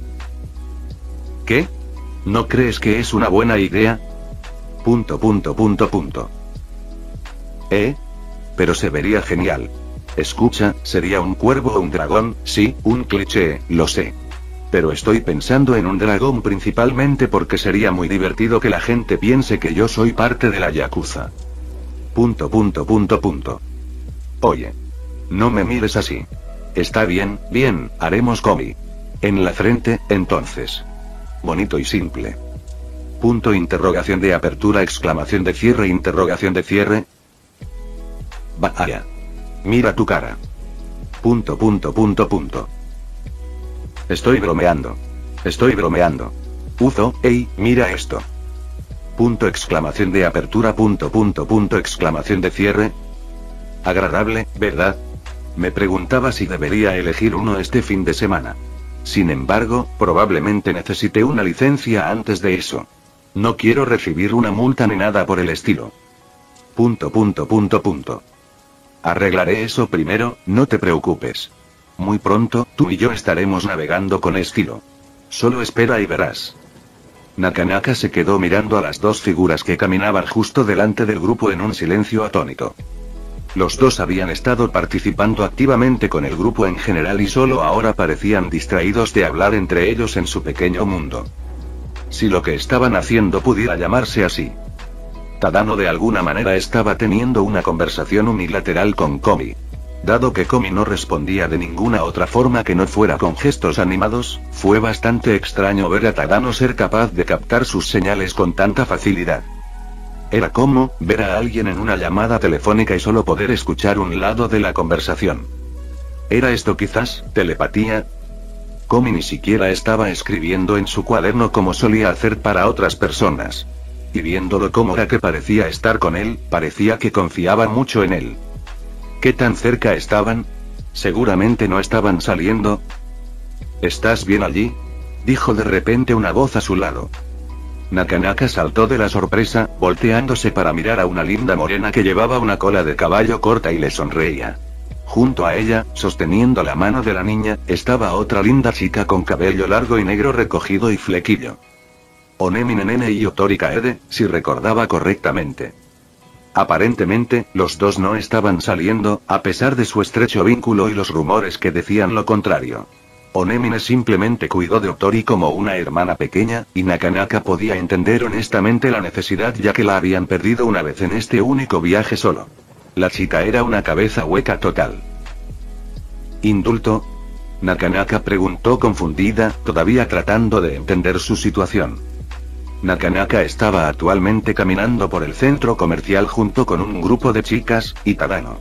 ¿Qué? ¿No crees que es una buena idea? Punto. Pero se vería genial. Escucha, sería un cuervo o un dragón, sí, un cliché, lo sé. Pero estoy pensando en un dragón principalmente porque sería muy divertido que la gente piense que yo soy parte de la Yakuza. Punto. Oye. No me mires así. Está bien, haremos komi. En la frente, entonces. Bonito y simple. Punto interrogación de apertura exclamación de cierre interrogación de cierre. Vaya. Mira tu cara. Punto. Estoy bromeando. Uzo, ey, mira esto. Punto exclamación de apertura punto exclamación de cierre. Agradable, ¿verdad? Me preguntaba si debería elegir uno este fin de semana. Sin embargo, probablemente necesite una licencia antes de eso. No quiero recibir una multa ni nada por el estilo. Punto. Arreglaré eso primero, no te preocupes. Muy pronto, tú y yo estaremos navegando con estilo. Solo espera y verás. Nakanaka se quedó mirando a las dos figuras que caminaban justo delante del grupo en un silencio atónito. Los dos habían estado participando activamente con el grupo en general y solo ahora parecían distraídos de hablar entre ellos en su pequeño mundo. Si lo que estaban haciendo pudiera llamarse así. Tadano de alguna manera estaba teniendo una conversación unilateral con Komi. Dado que Komi no respondía de ninguna otra forma que no fuera con gestos animados, fue bastante extraño ver a Tadano ser capaz de captar sus señales con tanta facilidad. Era como ver a alguien en una llamada telefónica y solo poder escuchar un lado de la conversación. ¿Era esto quizás telepatía? Komi ni siquiera estaba escribiendo en su cuaderno como solía hacer para otras personas. Y viendo lo cómoda que parecía estar con él, parecía que confiaba mucho en él. ¿Qué tan cerca estaban? Seguramente no estaban saliendo. ¿Estás bien allí?, dijo de repente una voz a su lado. Nakanaka saltó de la sorpresa, volteándose para mirar a una linda morena que llevaba una cola de caballo corta y le sonreía. Junto a ella, sosteniendo la mano de la niña, estaba otra linda chica con cabello largo y negro recogido y flequillo. Onemi Nene y Otori Kaede, si recordaba correctamente. Aparentemente, los dos no estaban saliendo, a pesar de su estrecho vínculo y los rumores que decían lo contrario. Onemine simplemente cuidó de Otori como una hermana pequeña, y Nakanaka podía entender honestamente la necesidad ya que la habían perdido una vez en este único viaje solo. La chica era una cabeza hueca total. ¿Indulto? Nakanaka preguntó confundida, todavía tratando de entender su situación. Nakanaka estaba actualmente caminando por el centro comercial junto con un grupo de chicas, y Tadano.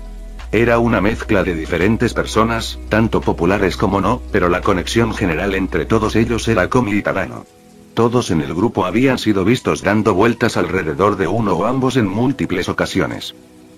Era una mezcla de diferentes personas, tanto populares como no, pero la conexión general entre todos ellos era Komi y Tadano. Todos en el grupo habían sido vistos dando vueltas alrededor de uno o ambos en múltiples ocasiones.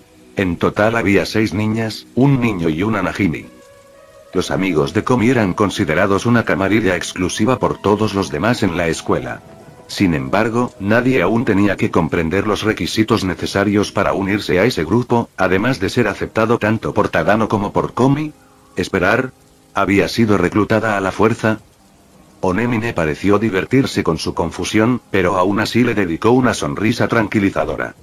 En total había 6 niñas, un niño y una Najimi. Los amigos de Komi eran considerados una camarilla exclusiva por todos los demás en la escuela. Sin embargo, nadie aún tenía que comprender los requisitos necesarios para unirse a ese grupo, además de ser aceptado tanto por Tadano como por Komi. ¿Esperar? ¿Había sido reclutada a la fuerza? Onemine pareció divertirse con su confusión, pero aún así le dedicó una sonrisa tranquilizadora.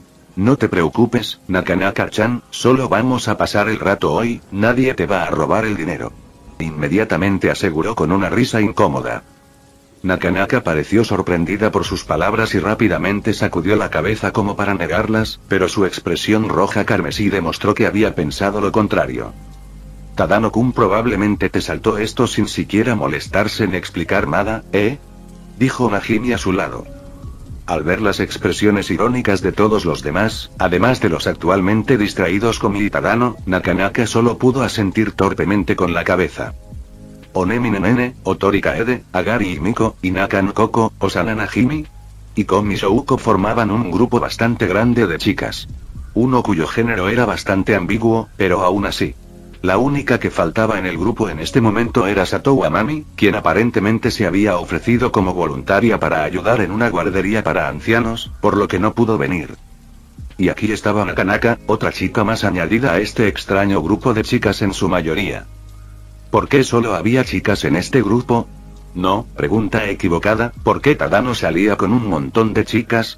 No te preocupes, Nakanaka-chan, solo vamos a pasar el rato hoy, nadie te va a robar el dinero. Inmediatamente aseguró con una risa incómoda. Nakanaka pareció sorprendida por sus palabras y rápidamente sacudió la cabeza como para negarlas, pero su expresión roja carmesí demostró que había pensado lo contrario. Tadano-kun probablemente te saltó esto sin siquiera molestarse en explicar nada, ¿eh? Dijo Najimi a su lado. Al ver las expresiones irónicas de todos los demás, además de los actualmente distraídos Komi y Tadano, Nakanaka solo pudo asentir torpemente con la cabeza. Onemine Nene, Otori Kaede, Agari y Miko, y Nakano Koko, Osana Najimi y Komi Shouko formaban un grupo bastante grande de chicas. Uno cuyo género era bastante ambiguo, pero aún así. La única que faltaba en el grupo en este momento era Satou Amami, quien aparentemente se había ofrecido como voluntaria para ayudar en una guardería para ancianos, por lo que no pudo venir. Y aquí estaba Nakanaka, otra chica más añadida a este extraño grupo de chicas en su mayoría. ¿Por qué solo había chicas en este grupo? No, pregunta equivocada, ¿por qué Tadano salía con un montón de chicas?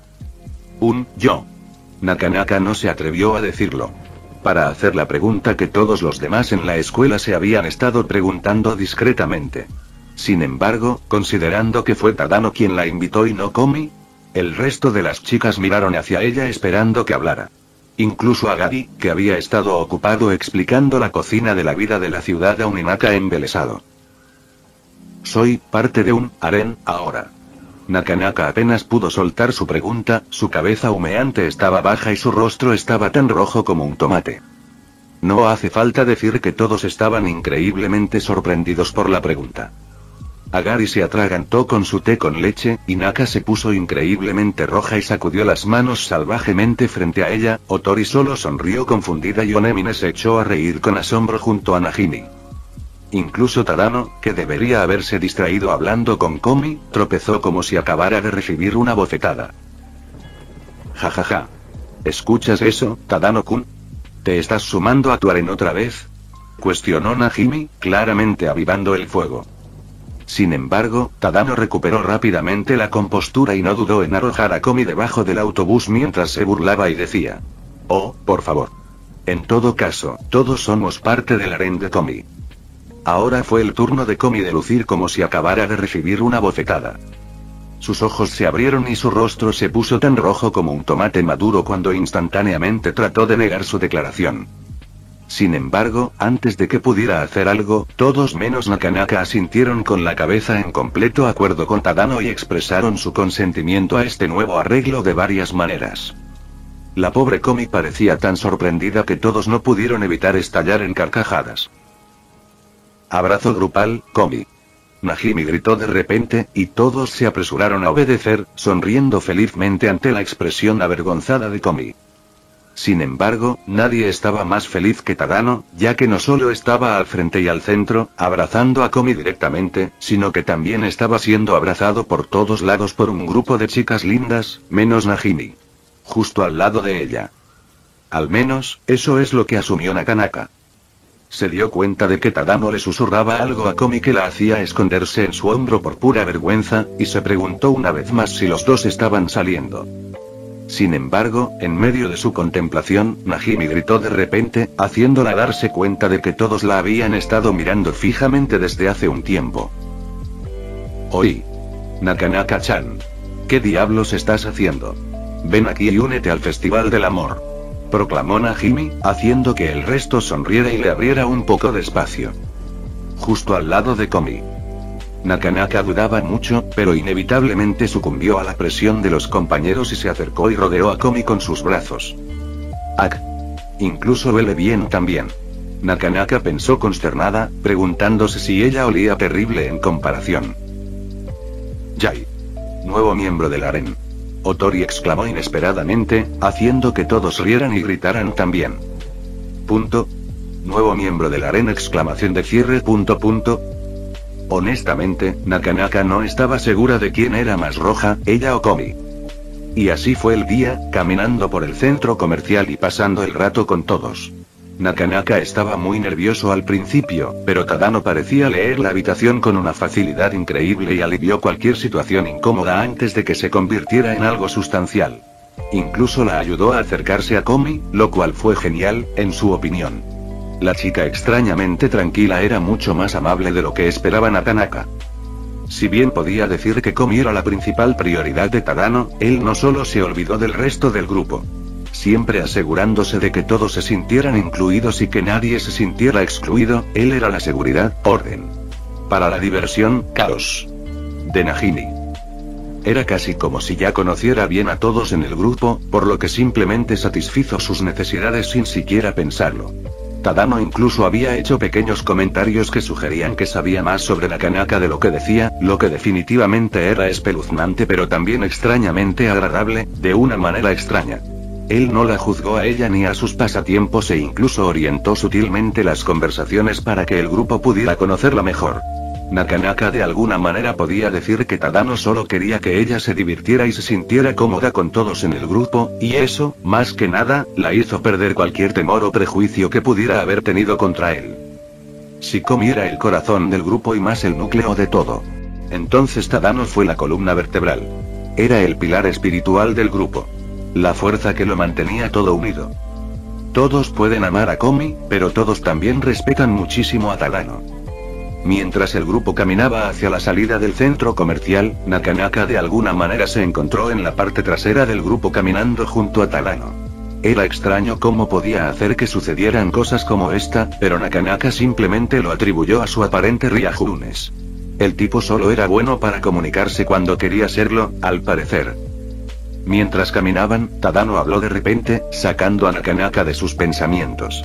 Yo. Nakanaka no se atrevió a decirlo. Para hacer la pregunta que todos los demás en la escuela se habían estado preguntando discretamente. Sin embargo, considerando que fue Tadano quien la invitó y no Komi, el resto de las chicas miraron hacia ella esperando que hablara. Incluso Agari, que había estado ocupado explicando la cocina de la vida de la ciudad a un Inaka embelesado. Soy parte de un harén ahora. Nakanaka apenas pudo soltar su pregunta, su cabeza humeante estaba baja y su rostro estaba tan rojo como un tomate. No hace falta decir que todos estaban increíblemente sorprendidos por la pregunta. Agari se atragantó con su té con leche, y Naka se puso increíblemente roja y sacudió las manos salvajemente frente a ella. Otori solo sonrió confundida y Onemine se echó a reír con asombro junto a Najimi. Incluso Tadano, que debería haberse distraído hablando con Komi, tropezó como si acabara de recibir una bofetada. Jajaja. ¿Escuchas eso, Tadano-kun? ¿Te estás sumando a tu harén otra vez? Cuestionó Najimi, claramente avivando el fuego. Sin embargo, Tadano recuperó rápidamente la compostura y no dudó en arrojar a Komi debajo del autobús mientras se burlaba y decía: Oh, por favor. En todo caso, todos somos parte del harén de Komi. Ahora fue el turno de Komi de lucir como si acabara de recibir una bofetada. Sus ojos se abrieron y su rostro se puso tan rojo como un tomate maduro cuando instantáneamente trató de negar su declaración. Sin embargo, antes de que pudiera hacer algo, todos menos Nakanaka asintieron con la cabeza en completo acuerdo con Tadano y expresaron su consentimiento a este nuevo arreglo de varias maneras. La pobre Komi parecía tan sorprendida que todos no pudieron evitar estallar en carcajadas. Abrazo grupal, Komi. Najimi gritó de repente, y todos se apresuraron a obedecer, sonriendo felizmente ante la expresión avergonzada de Komi. Sin embargo, nadie estaba más feliz que Tadano, ya que no solo estaba al frente y al centro, abrazando a Komi directamente, sino que también estaba siendo abrazado por todos lados por un grupo de chicas lindas, menos Najimi. Justo al lado de ella. Al menos, eso es lo que asumió Nakanaka. Se dio cuenta de que Tadano le susurraba algo a Komi que la hacía esconderse en su hombro por pura vergüenza, y se preguntó una vez más si los dos estaban saliendo. Sin embargo, en medio de su contemplación, Najimi gritó de repente, haciéndola darse cuenta de que todos la habían estado mirando fijamente desde hace un tiempo. Oi. Nakanaka-chan. ¿Qué diablos estás haciendo? Ven aquí y únete al Festival del Amor. proclamó Najimi, haciendo que el resto sonriera y le abriera un poco de espacio. Justo al lado de Komi. Nakanaka dudaba mucho, pero inevitablemente sucumbió a la presión de los compañeros y se acercó y rodeó a Komi con sus brazos. ¡Ak! Incluso huele bien también. Nakanaka pensó consternada, preguntándose si ella olía terrible en comparación. Yai. Nuevo miembro del harén. Otori exclamó inesperadamente, haciendo que todos rieran y gritaran también. Punto. Nuevo miembro del harén exclamación de cierre punto punto. Honestamente, Nakanaka no estaba segura de quién era más roja, ella o Komi. Y así fue el día, caminando por el centro comercial y pasando el rato con todos. Nakanaka estaba muy nervioso al principio, pero Tadano parecía leer la habitación con una facilidad increíble y alivió cualquier situación incómoda antes de que se convirtiera en algo sustancial. Incluso la ayudó a acercarse a Komi, lo cual fue genial, en su opinión. La chica extrañamente tranquila era mucho más amable de lo que esperaba Nakanaka. Si bien podía decir que Komi era la principal prioridad de Tadano, él no solo se olvidó del resto del grupo. Siempre asegurándose de que todos se sintieran incluidos y que nadie se sintiera excluido, él era la seguridad, orden. Para la diversión, caos. De Najimi. Era casi como si ya conociera bien a todos en el grupo, por lo que simplemente satisfizo sus necesidades sin siquiera pensarlo. Tadano incluso había hecho pequeños comentarios que sugerían que sabía más sobre Nakanaka de lo que decía, lo que definitivamente era espeluznante pero también extrañamente agradable, de una manera extraña. Él no la juzgó a ella ni a sus pasatiempos e incluso orientó sutilmente las conversaciones para que el grupo pudiera conocerla mejor. Nakanaka de alguna manera podía decir que Tadano solo quería que ella se divirtiera y se sintiera cómoda con todos en el grupo, y eso, más que nada, la hizo perder cualquier temor o prejuicio que pudiera haber tenido contra él. Si Komi era el corazón del grupo y más el núcleo de todo. Entonces Tadano fue la columna vertebral. Era el pilar espiritual del grupo. La fuerza que lo mantenía todo unido. Todos pueden amar a Komi, pero todos también respetan muchísimo a Tadano. Mientras el grupo caminaba hacia la salida del centro comercial, Nakanaka de alguna manera se encontró en la parte trasera del grupo caminando junto a Tadano. Era extraño cómo podía hacer que sucedieran cosas como esta, pero Nakanaka simplemente lo atribuyó a su aparente riajunes. El tipo solo era bueno para comunicarse cuando quería serlo, al parecer. Mientras caminaban, Tadano habló de repente, sacando a Nakanaka de sus pensamientos.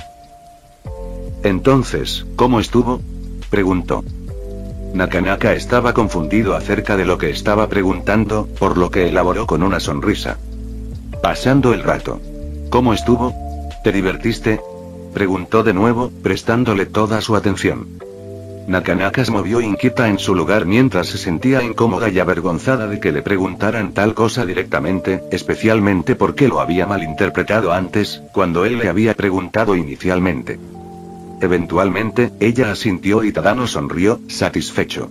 Entonces, ¿cómo estuvo?, preguntó. Nakanaka estaba confundido acerca de lo que estaba preguntando, por lo que elaboró con una sonrisa. Pasando el rato. ¿Cómo estuvo? ¿Te divertiste?, preguntó de nuevo, prestándole toda su atención. Nakanaka se movió inquieta en su lugar mientras se sentía incómoda y avergonzada de que le preguntaran tal cosa directamente, especialmente porque lo había malinterpretado antes, cuando él le había preguntado inicialmente. Eventualmente, ella asintió y Tadano sonrió, satisfecho.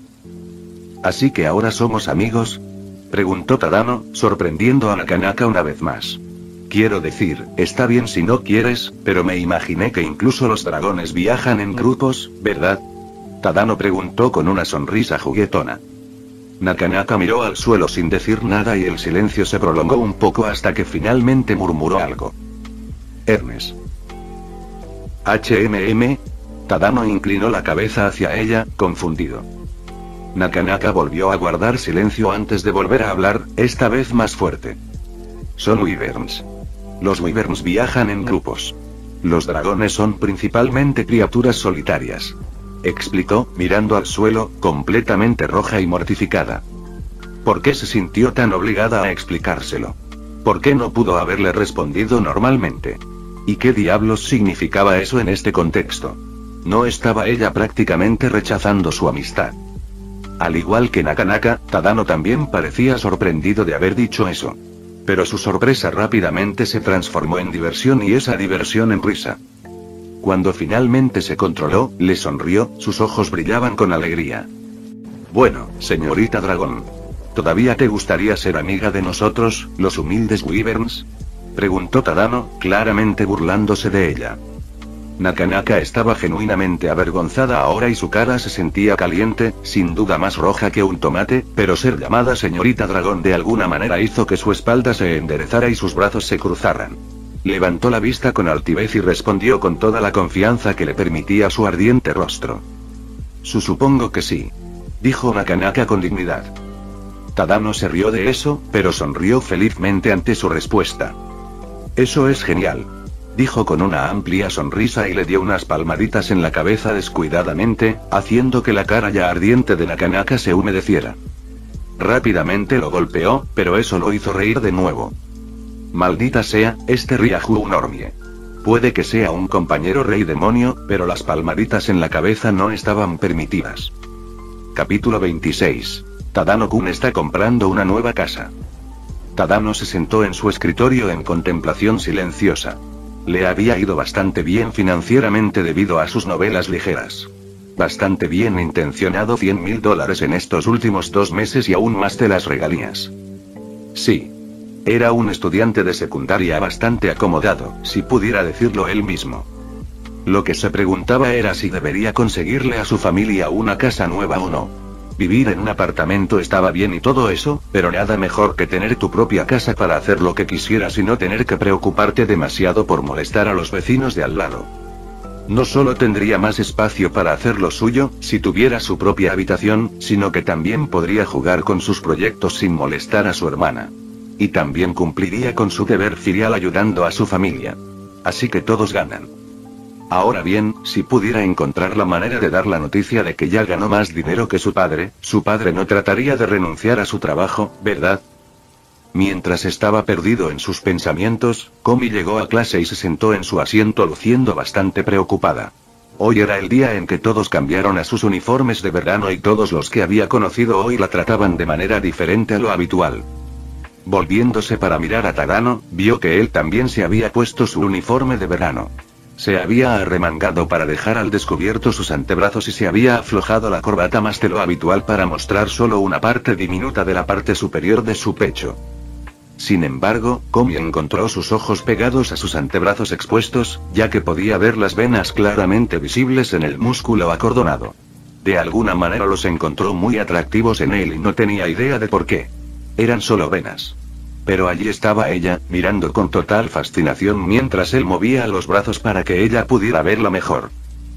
¿Así que ahora somos amigos?, preguntó Tadano, sorprendiendo a Nakanaka una vez más. Quiero decir, está bien si no quieres, pero me imaginé que incluso los dragones viajan en grupos, ¿verdad?, Tadano preguntó con una sonrisa juguetona. Nakanaka miró al suelo sin decir nada y el silencio se prolongó un poco hasta que finalmente murmuró algo. Ernest. Tadano inclinó la cabeza hacia ella, confundido. Nakanaka volvió a guardar silencio antes de volver a hablar, esta vez más fuerte. Son wyverns. Los wyverns viajan en grupos. Los dragones son principalmente criaturas solitarias. Explicó, mirando al suelo, completamente roja y mortificada. ¿Por qué se sintió tan obligada a explicárselo? ¿Por qué no pudo haberle respondido normalmente? ¿Y qué diablos significaba eso en este contexto? ¿No estaba ella prácticamente rechazando su amistad? Al igual que Nakanaka, Tadano también parecía sorprendido de haber dicho eso. Pero su sorpresa rápidamente se transformó en diversión y esa diversión en risa. Cuando finalmente se controló, le sonrió, sus ojos brillaban con alegría. Bueno, señorita dragón. ¿Todavía te gustaría ser amiga de nosotros, los humildes wyverns?, preguntó Tadano, claramente burlándose de ella. Nakanaka estaba genuinamente avergonzada ahora y su cara se sentía caliente, sin duda más roja que un tomate, pero ser llamada señorita dragón de alguna manera hizo que su espalda se enderezara y sus brazos se cruzaran. Levantó la vista con altivez y respondió con toda la confianza que le permitía su ardiente rostro. Supongo que sí. Dijo Nakanaka con dignidad. Tadano se rió de eso, pero sonrió felizmente ante su respuesta. Eso es genial. Dijo con una amplia sonrisa y le dio unas palmaditas en la cabeza descuidadamente, haciendo que la cara ya ardiente de Nakanaka se humedeciera. Rápidamente lo golpeó, pero eso lo hizo reír de nuevo. Maldita sea, este Ryaju Normie. Puede que sea un compañero rey demonio, pero las palmaditas en la cabeza no estaban permitidas. Capítulo 26. Tadano-kun está comprando una nueva casa. Tadano se sentó en su escritorio en contemplación silenciosa. Le había ido bastante bien financieramente debido a sus novelas ligeras. Bastante bien intencionado $100.000 en estos últimos 2 meses y aún más de las regalías. Sí. Era un estudiante de secundaria bastante acomodado, si pudiera decirlo él mismo. Lo que se preguntaba era si debería conseguirle a su familia una casa nueva o no. Vivir en un apartamento estaba bien y todo eso, pero nada mejor que tener tu propia casa para hacer lo que quisieras y no tener que preocuparte demasiado por molestar a los vecinos de al lado. No solo tendría más espacio para hacer lo suyo, si tuviera su propia habitación, sino que también podría jugar con sus proyectos sin molestar a su hermana. Y también cumpliría con su deber filial ayudando a su familia. Así que todos ganan. Ahora bien, si pudiera encontrar la manera de dar la noticia de que ya ganó más dinero que su padre no trataría de renunciar a su trabajo, ¿verdad? Mientras estaba perdido en sus pensamientos, Komi llegó a clase y se sentó en su asiento luciendo bastante preocupada. Hoy era el día en que todos cambiaron a sus uniformes de verano y todos los que había conocido hoy la trataban de manera diferente a lo habitual. Volviéndose para mirar a Tadano, vio que él también se había puesto su uniforme de verano. Se había arremangado para dejar al descubierto sus antebrazos y se había aflojado la corbata más de lo habitual para mostrar solo una parte diminuta de la parte superior de su pecho. Sin embargo, Komi encontró sus ojos pegados a sus antebrazos expuestos, ya que podía ver las venas claramente visibles en el músculo acordonado. De alguna manera los encontró muy atractivos en él y no tenía idea de por qué. Eran solo venas. Pero allí estaba ella, mirando con total fascinación mientras él movía los brazos para que ella pudiera verla mejor.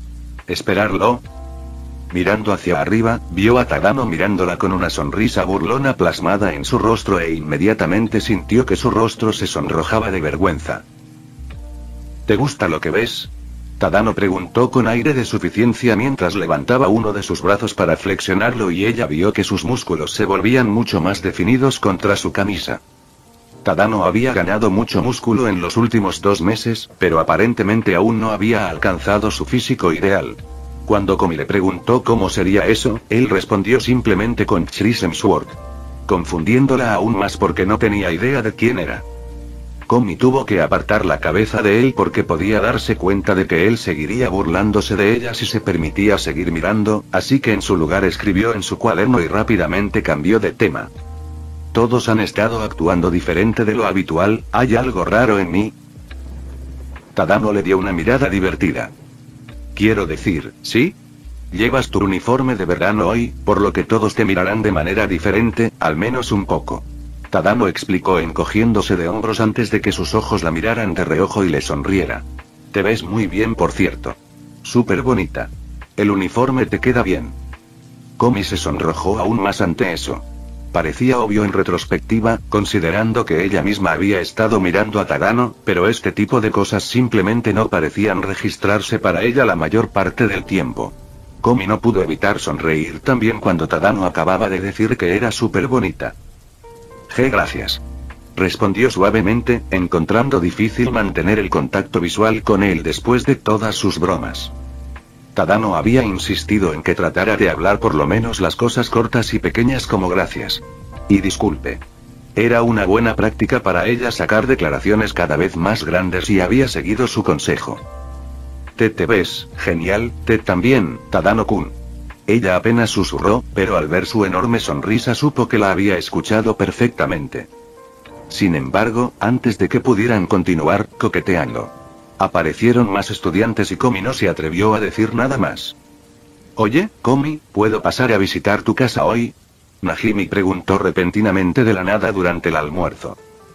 ¿Esperarlo? Mirando hacia arriba, vio a Tadano mirándola con una sonrisa burlona plasmada en su rostro e inmediatamente sintió que su rostro se sonrojaba de vergüenza. ¿Te gusta lo que ves? Tadano preguntó con aire de suficiencia mientras levantaba uno de sus brazos para flexionarlo y ella vio que sus músculos se volvían mucho más definidos contra su camisa. Tadano había ganado mucho músculo en los últimos 2 meses, pero aparentemente aún no había alcanzado su físico ideal. Cuando Komi le preguntó cómo sería eso, él respondió simplemente con Chris Hemsworth, confundiéndola aún más porque no tenía idea de quién era. Komi tuvo que apartar la cabeza de él porque podía darse cuenta de que él seguiría burlándose de ella si se permitía seguir mirando, así que en su lugar escribió en su cuaderno y rápidamente cambió de tema. Todos han estado actuando diferente de lo habitual, ¿hay algo raro en mí? Tadano le dio una mirada divertida. Quiero decir, ¿sí? Llevas tu uniforme de verano hoy, por lo que todos te mirarán de manera diferente, al menos un poco. Tadano explicó encogiéndose de hombros antes de que sus ojos la miraran de reojo y le sonriera. Te ves muy bien, por cierto. Súper bonita. El uniforme te queda bien. Komi se sonrojó aún más ante eso. Parecía obvio en retrospectiva, considerando que ella misma había estado mirando a Tadano, pero este tipo de cosas simplemente no parecían registrarse para ella la mayor parte del tiempo. Komi no pudo evitar sonreír también cuando Tadano acababa de decir que era súper bonita. Gracias. Respondió suavemente, encontrando difícil mantener el contacto visual con él después de todas sus bromas. Tadano había insistido en que tratara de hablar por lo menos las cosas cortas y pequeñas como gracias. Y disculpe. Era una buena práctica para ella sacar declaraciones cada vez más grandes y había seguido su consejo. Te ves, genial, también, Tadano-kun. Ella apenas susurró, pero al ver su enorme sonrisa supo que la había escuchado perfectamente. Sin embargo, antes de que pudieran continuar coqueteando, aparecieron más estudiantes y Komi no se atrevió a decir nada más. Oye, Komi, ¿puedo pasar a visitar tu casa hoy? Najimi preguntó repentinamente de la nada durante el almuerzo.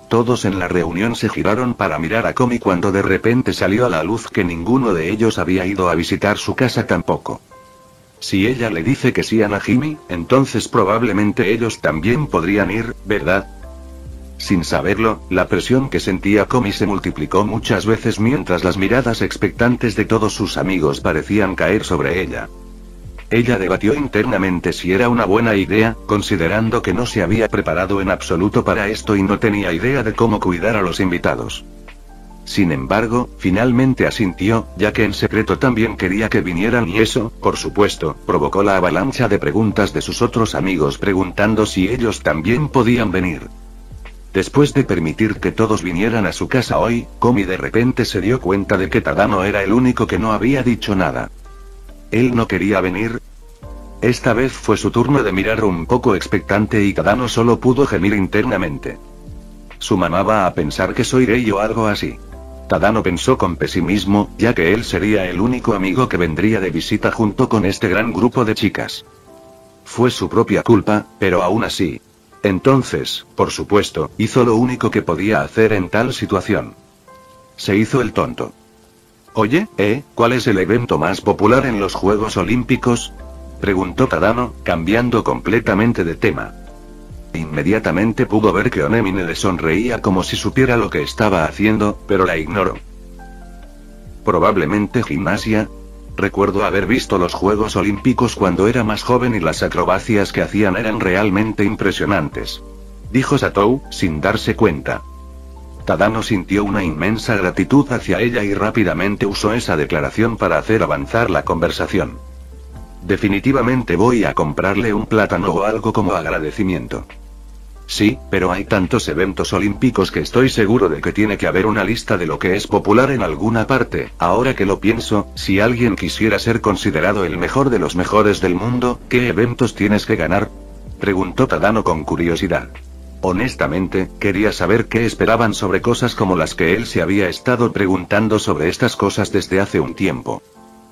Todos en la reunión se giraron para mirar a Komi cuando de repente salió a la luz que ninguno de ellos había ido a visitar su casa tampoco. Si ella le dice que sí a Najimi, entonces probablemente ellos también podrían ir, ¿verdad? Sin saberlo, la presión que sentía Komi se multiplicó muchas veces mientras las miradas expectantes de todos sus amigos parecían caer sobre ella. Ella debatió internamente si era una buena idea, considerando que no se había preparado en absoluto para esto y no tenía idea de cómo cuidar a los invitados. Sin embargo, finalmente asintió, ya que en secreto también quería que vinieran y eso, por supuesto, provocó la avalancha de preguntas de sus otros amigos preguntando si ellos también podían venir. Después de permitir que todos vinieran a su casa hoy, Komi de repente se dio cuenta de que Tadano era el único que no había dicho nada. ¿Él no quería venir? Esta vez fue su turno de mirar un poco expectante y Tadano solo pudo gemir internamente. Su mamá va a pensar que soy gay o algo así. Tadano pensó con pesimismo, ya que él sería el único amigo que vendría de visita junto con este gran grupo de chicas. Fue su propia culpa, pero aún así. Entonces, por supuesto, hizo lo único que podía hacer en tal situación. Se hizo el tonto. Oye, ¿cuál es el evento más popular en los Juegos Olímpicos? Preguntó Tadano, cambiando completamente de tema. Inmediatamente pudo ver que Onemine le sonreía como si supiera lo que estaba haciendo, pero la ignoró. Probablemente gimnasia. Recuerdo haber visto los Juegos Olímpicos cuando era más joven y las acrobacias que hacían eran realmente impresionantes. Dijo Satou, sin darse cuenta. Tadano sintió una inmensa gratitud hacia ella y rápidamente usó esa declaración para hacer avanzar la conversación. Definitivamente voy a comprarle un plátano o algo como agradecimiento. Sí, pero hay tantos eventos olímpicos que estoy seguro de que tiene que haber una lista de lo que es popular en alguna parte. Ahora que lo pienso, si alguien quisiera ser considerado el mejor de los mejores del mundo, ¿qué eventos tienes que ganar? Preguntó Tadano con curiosidad. Honestamente, quería saber qué esperaban sobre cosas como las que él se había estado preguntando sobre estas cosas desde hace un tiempo.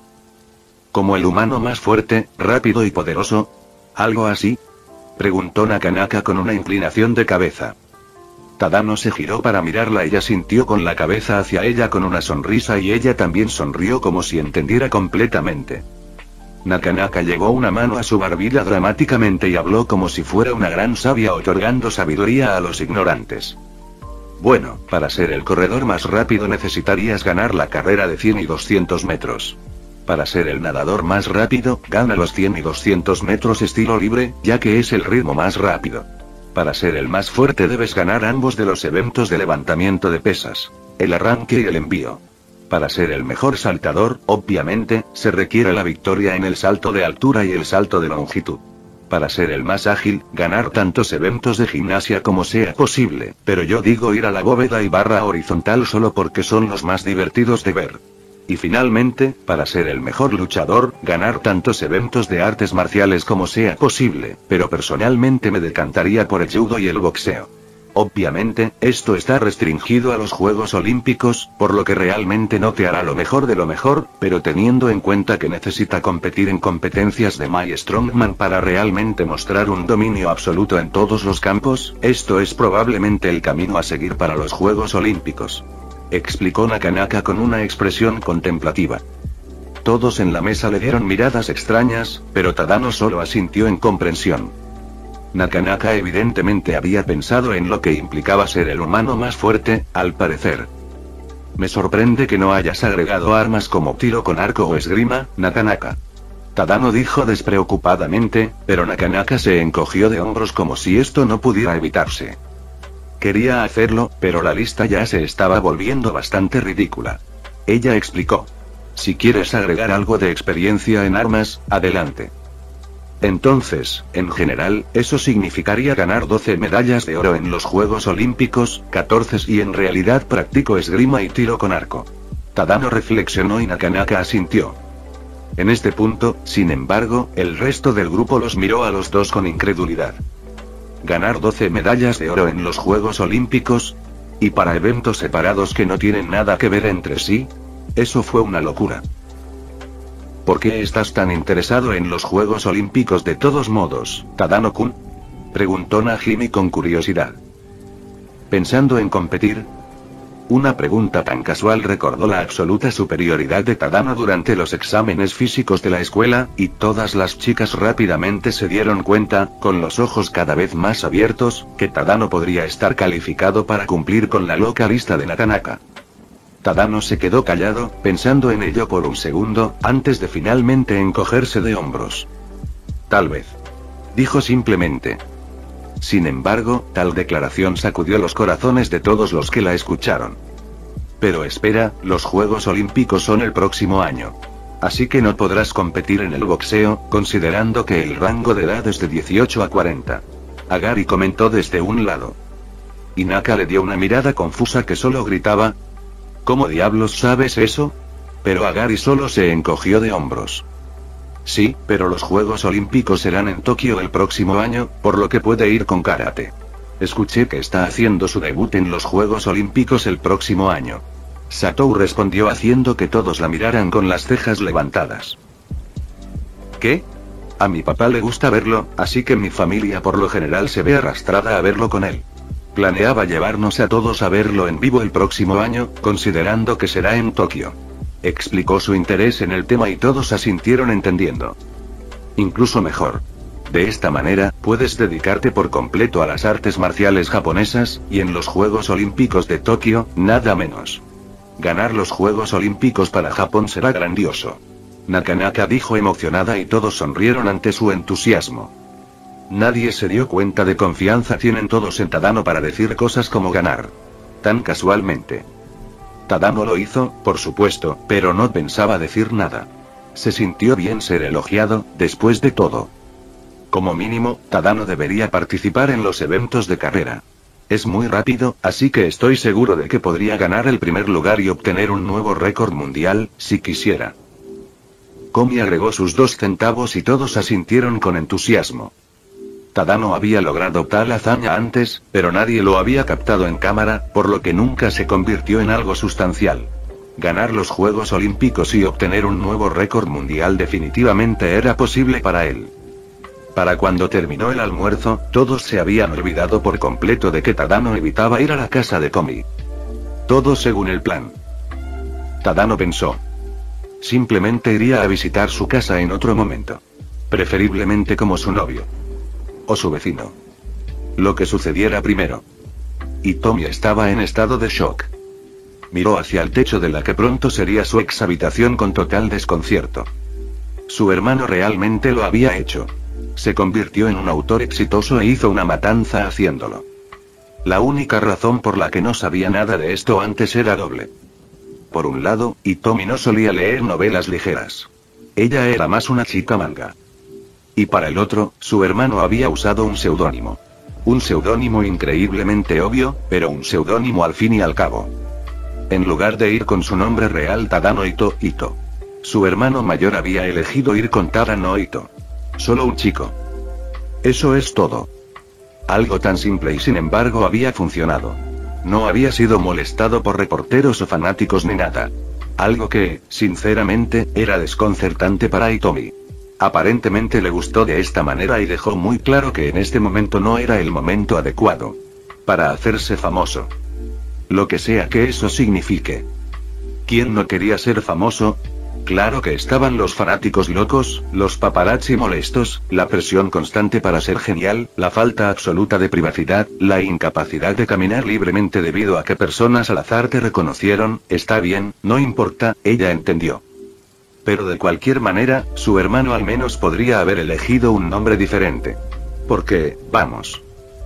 ¿Como el humano más fuerte, rápido y poderoso? ¿Algo así? Preguntó Nakanaka con una inclinación de cabeza. Tadano se giró para mirarla. Ella sintió con la cabeza hacia ella con una sonrisa y ella también sonrió como si entendiera completamente. Nakanaka llevó una mano a su barbilla dramáticamente y habló como si fuera una gran sabia otorgando sabiduría a los ignorantes. Bueno, para ser el corredor más rápido necesitarías ganar la carrera de 100 y 200 metros. Para ser el nadador más rápido, gana los 100 y 200 metros estilo libre, ya que es el ritmo más rápido. Para ser el más fuerte debes ganar ambos de los eventos de levantamiento de pesas, el arranque y el envío. Para ser el mejor saltador, obviamente, se requiere la victoria en el salto de altura y el salto de longitud. Para ser el más ágil, ganar tantos eventos de gimnasia como sea posible, pero yo digo ir a la bóveda y barra horizontal solo porque son los más divertidos de ver. Y finalmente, para ser el mejor luchador, ganar tantos eventos de artes marciales como sea posible, pero personalmente me decantaría por el judo y el boxeo. Obviamente, esto está restringido a los Juegos Olímpicos, por lo que realmente no te hará lo mejor de lo mejor, pero teniendo en cuenta que necesita competir en competencias de My Strongman para realmente mostrar un dominio absoluto en todos los campos, esto es probablemente el camino a seguir para los Juegos Olímpicos. Explicó Nakanaka con una expresión contemplativa. Todos en la mesa le dieron miradas extrañas, pero Tadano solo asintió en comprensión. Nakanaka evidentemente había pensado en lo que implicaba ser el humano más fuerte, al parecer. Me sorprende que no hayas agregado armas como tiro con arco o esgrima, Nakanaka. Tadano dijo despreocupadamente, pero Nakanaka se encogió de hombros como si esto no pudiera evitarse. Quería hacerlo, pero la lista ya se estaba volviendo bastante ridícula. Ella explicó. Si quieres agregar algo de experiencia en armas, adelante. Entonces, en general, eso significaría ganar 12 medallas de oro en los Juegos Olímpicos, 14 y en realidad practico esgrima y tiro con arco. Tadano reflexionó y Nakanaka asintió. En este punto, sin embargo, el resto del grupo los miró a los dos con incredulidad. Ganar 12 medallas de oro en los Juegos Olímpicos, y para eventos separados que no tienen nada que ver entre sí, eso fue una locura. ¿Por qué estás tan interesado en los Juegos Olímpicos de todos modos, Tadano-kun? Preguntó Najimi con curiosidad. pensando en competir? Una pregunta tan casual recordó la absoluta superioridad de Tadano durante los exámenes físicos de la escuela, y todas las chicas rápidamente se dieron cuenta, con los ojos cada vez más abiertos, que Tadano podría estar calificado para cumplir con la loca lista de Natanaka. Tadano se quedó callado, pensando en ello por un segundo, antes de finalmente encogerse de hombros. Tal vez. Dijo simplemente. Sin embargo, tal declaración sacudió los corazones de todos los que la escucharon. Pero espera, los Juegos Olímpicos son el próximo año. Así que no podrás competir en el boxeo, considerando que el rango de edad es de 18 a 40. Agari comentó desde un lado. Hinaka le dio una mirada confusa que solo gritaba: ¿cómo diablos sabes eso? Pero Agari solo se encogió de hombros. Sí, pero los Juegos Olímpicos serán en Tokio el próximo año, por lo que puede ir con karate. Escuché que está haciendo su debut en los Juegos Olímpicos el próximo año. Satou respondió haciendo que todos la miraran con las cejas levantadas. ¿Qué? A mi papá le gusta verlo, así que mi familia por lo general se ve arrastrada a verlo con él. Planeaba llevarnos a todos a verlo en vivo el próximo año, considerando que será en Tokio. Explicó su interés en el tema y todos asintieron entendiendo. Incluso mejor. De esta manera, puedes dedicarte por completo a las artes marciales japonesas, y en los Juegos Olímpicos de Tokio, nada menos. Ganar los Juegos Olímpicos para Japón será grandioso. Nakanaka dijo emocionada y todos sonrieron ante su entusiasmo. Nadie se dio cuenta de confianza tienen todos en Tadano para decir cosas como ganar. Tan casualmente. Tadano lo hizo, por supuesto, pero no pensaba decir nada. Se sintió bien ser elogiado, después de todo. Como mínimo, Tadano debería participar en los eventos de carrera. Es muy rápido, así que estoy seguro de que podría ganar el primer lugar y obtener un nuevo récord mundial, si quisiera. Komi agregó sus 2 centavos y todos asintieron con entusiasmo. Tadano había logrado tal hazaña antes, pero nadie lo había captado en cámara, por lo que nunca se convirtió en algo sustancial. Ganar los Juegos Olímpicos y obtener un nuevo récord mundial definitivamente era posible para él. Para cuando terminó el almuerzo, todos se habían olvidado por completo de que Tadano evitaba ir a la casa de Komi. Todo según el plan. Tadano pensó. Simplemente iría a visitar su casa en otro momento. Preferiblemente como su novio. O su vecino. Lo que sucediera primero. Y Tommy estaba en estado de shock. Miró hacia el techo de la que pronto sería su ex habitación con total desconcierto. Su hermano realmente lo había hecho. Se convirtió en un autor exitoso e hizo una matanza haciéndolo. La única razón por la que no sabía nada de esto antes era doble. Por un lado, Hitomi no solía leer novelas ligeras. Ella era más una chica manga. Y para el otro, su hermano había usado un seudónimo. Un seudónimo increíblemente obvio, pero un seudónimo al fin y al cabo. En lugar de ir con su nombre real Tadano Ito, su hermano mayor había elegido ir con Tadano Ito. Solo un chico. Eso es todo. Algo tan simple y sin embargo había funcionado. No había sido molestado por reporteros o fanáticos ni nada. Algo que, sinceramente, era desconcertante para Hitomi. Aparentemente le gustó de esta manera y dejó muy claro que en este momento no era el momento adecuado para hacerse famoso. Lo que sea que eso signifique. ¿Quién no quería ser famoso? Claro que estaban los fanáticos locos, los paparazzi molestos, la presión constante para ser genial, la falta absoluta de privacidad, la incapacidad de caminar libremente debido a que personas al azar te reconocieron. Está bien, no importa, ella entendió. Pero de cualquier manera, su hermano al menos podría haber elegido un nombre diferente. Porque, vamos.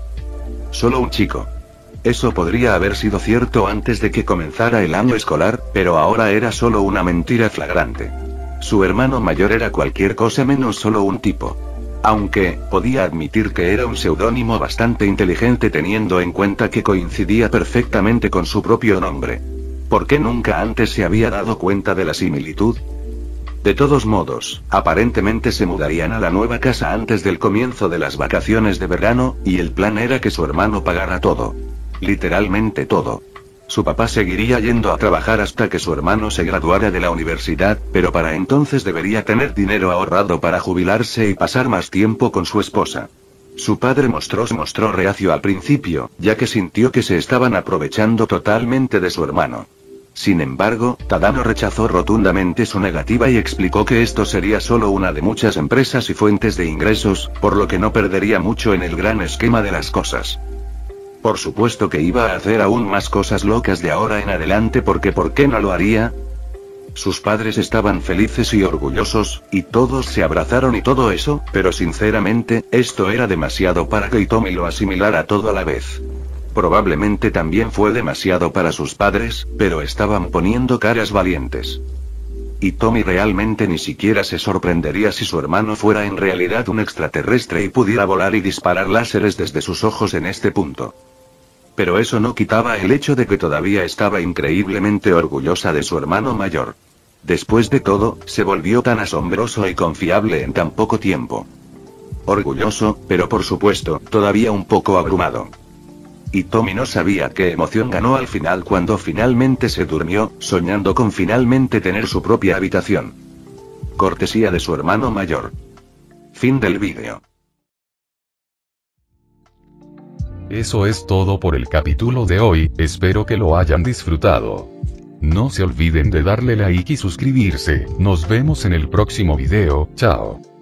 Solo un chico. Eso podría haber sido cierto antes de que comenzara el año escolar, pero ahora era solo una mentira flagrante. Su hermano mayor era cualquier cosa menos solo un tipo. Aunque, podía admitir que era un seudónimo bastante inteligente teniendo en cuenta que coincidía perfectamente con su propio nombre. ¿Por qué nunca antes se había dado cuenta de la similitud? De todos modos, aparentemente se mudarían a la nueva casa antes del comienzo de las vacaciones de verano, y el plan era que su hermano pagara todo. Literalmente todo. Su papá seguiría yendo a trabajar hasta que su hermano se graduara de la universidad, pero para entonces debería tener dinero ahorrado para jubilarse y pasar más tiempo con su esposa. Su padre se mostró reacio al principio, ya que sintió que se estaban aprovechando totalmente de su hermano. Sin embargo, Tadano rechazó rotundamente su negativa y explicó que esto sería solo una de muchas empresas y fuentes de ingresos, por lo que no perdería mucho en el gran esquema de las cosas. Por supuesto que iba a hacer aún más cosas locas de ahora en adelante porque ¿por qué no lo haría? Sus padres estaban felices y orgullosos, y todos se abrazaron y todo eso, pero sinceramente, esto era demasiado para que Hitomi lo asimilara todo a la vez. Probablemente también fue demasiado para sus padres, pero estaban poniendo caras valientes. Hitomi realmente ni siquiera se sorprendería si su hermano fuera en realidad un extraterrestre y pudiera volar y disparar láseres desde sus ojos en este punto. Pero eso no quitaba el hecho de que todavía estaba increíblemente orgullosa de su hermano mayor. Después de todo, se volvió tan asombroso y confiable en tan poco tiempo. Orgulloso, pero por supuesto, todavía un poco abrumado. Hitomi no sabía qué emoción ganó al final cuando finalmente se durmió, soñando con finalmente tener su propia habitación. Cortesía de su hermano mayor. Fin del vídeo. Eso es todo por el capítulo de hoy, espero que lo hayan disfrutado. No se olviden de darle like y suscribirse, nos vemos en el próximo video, chao.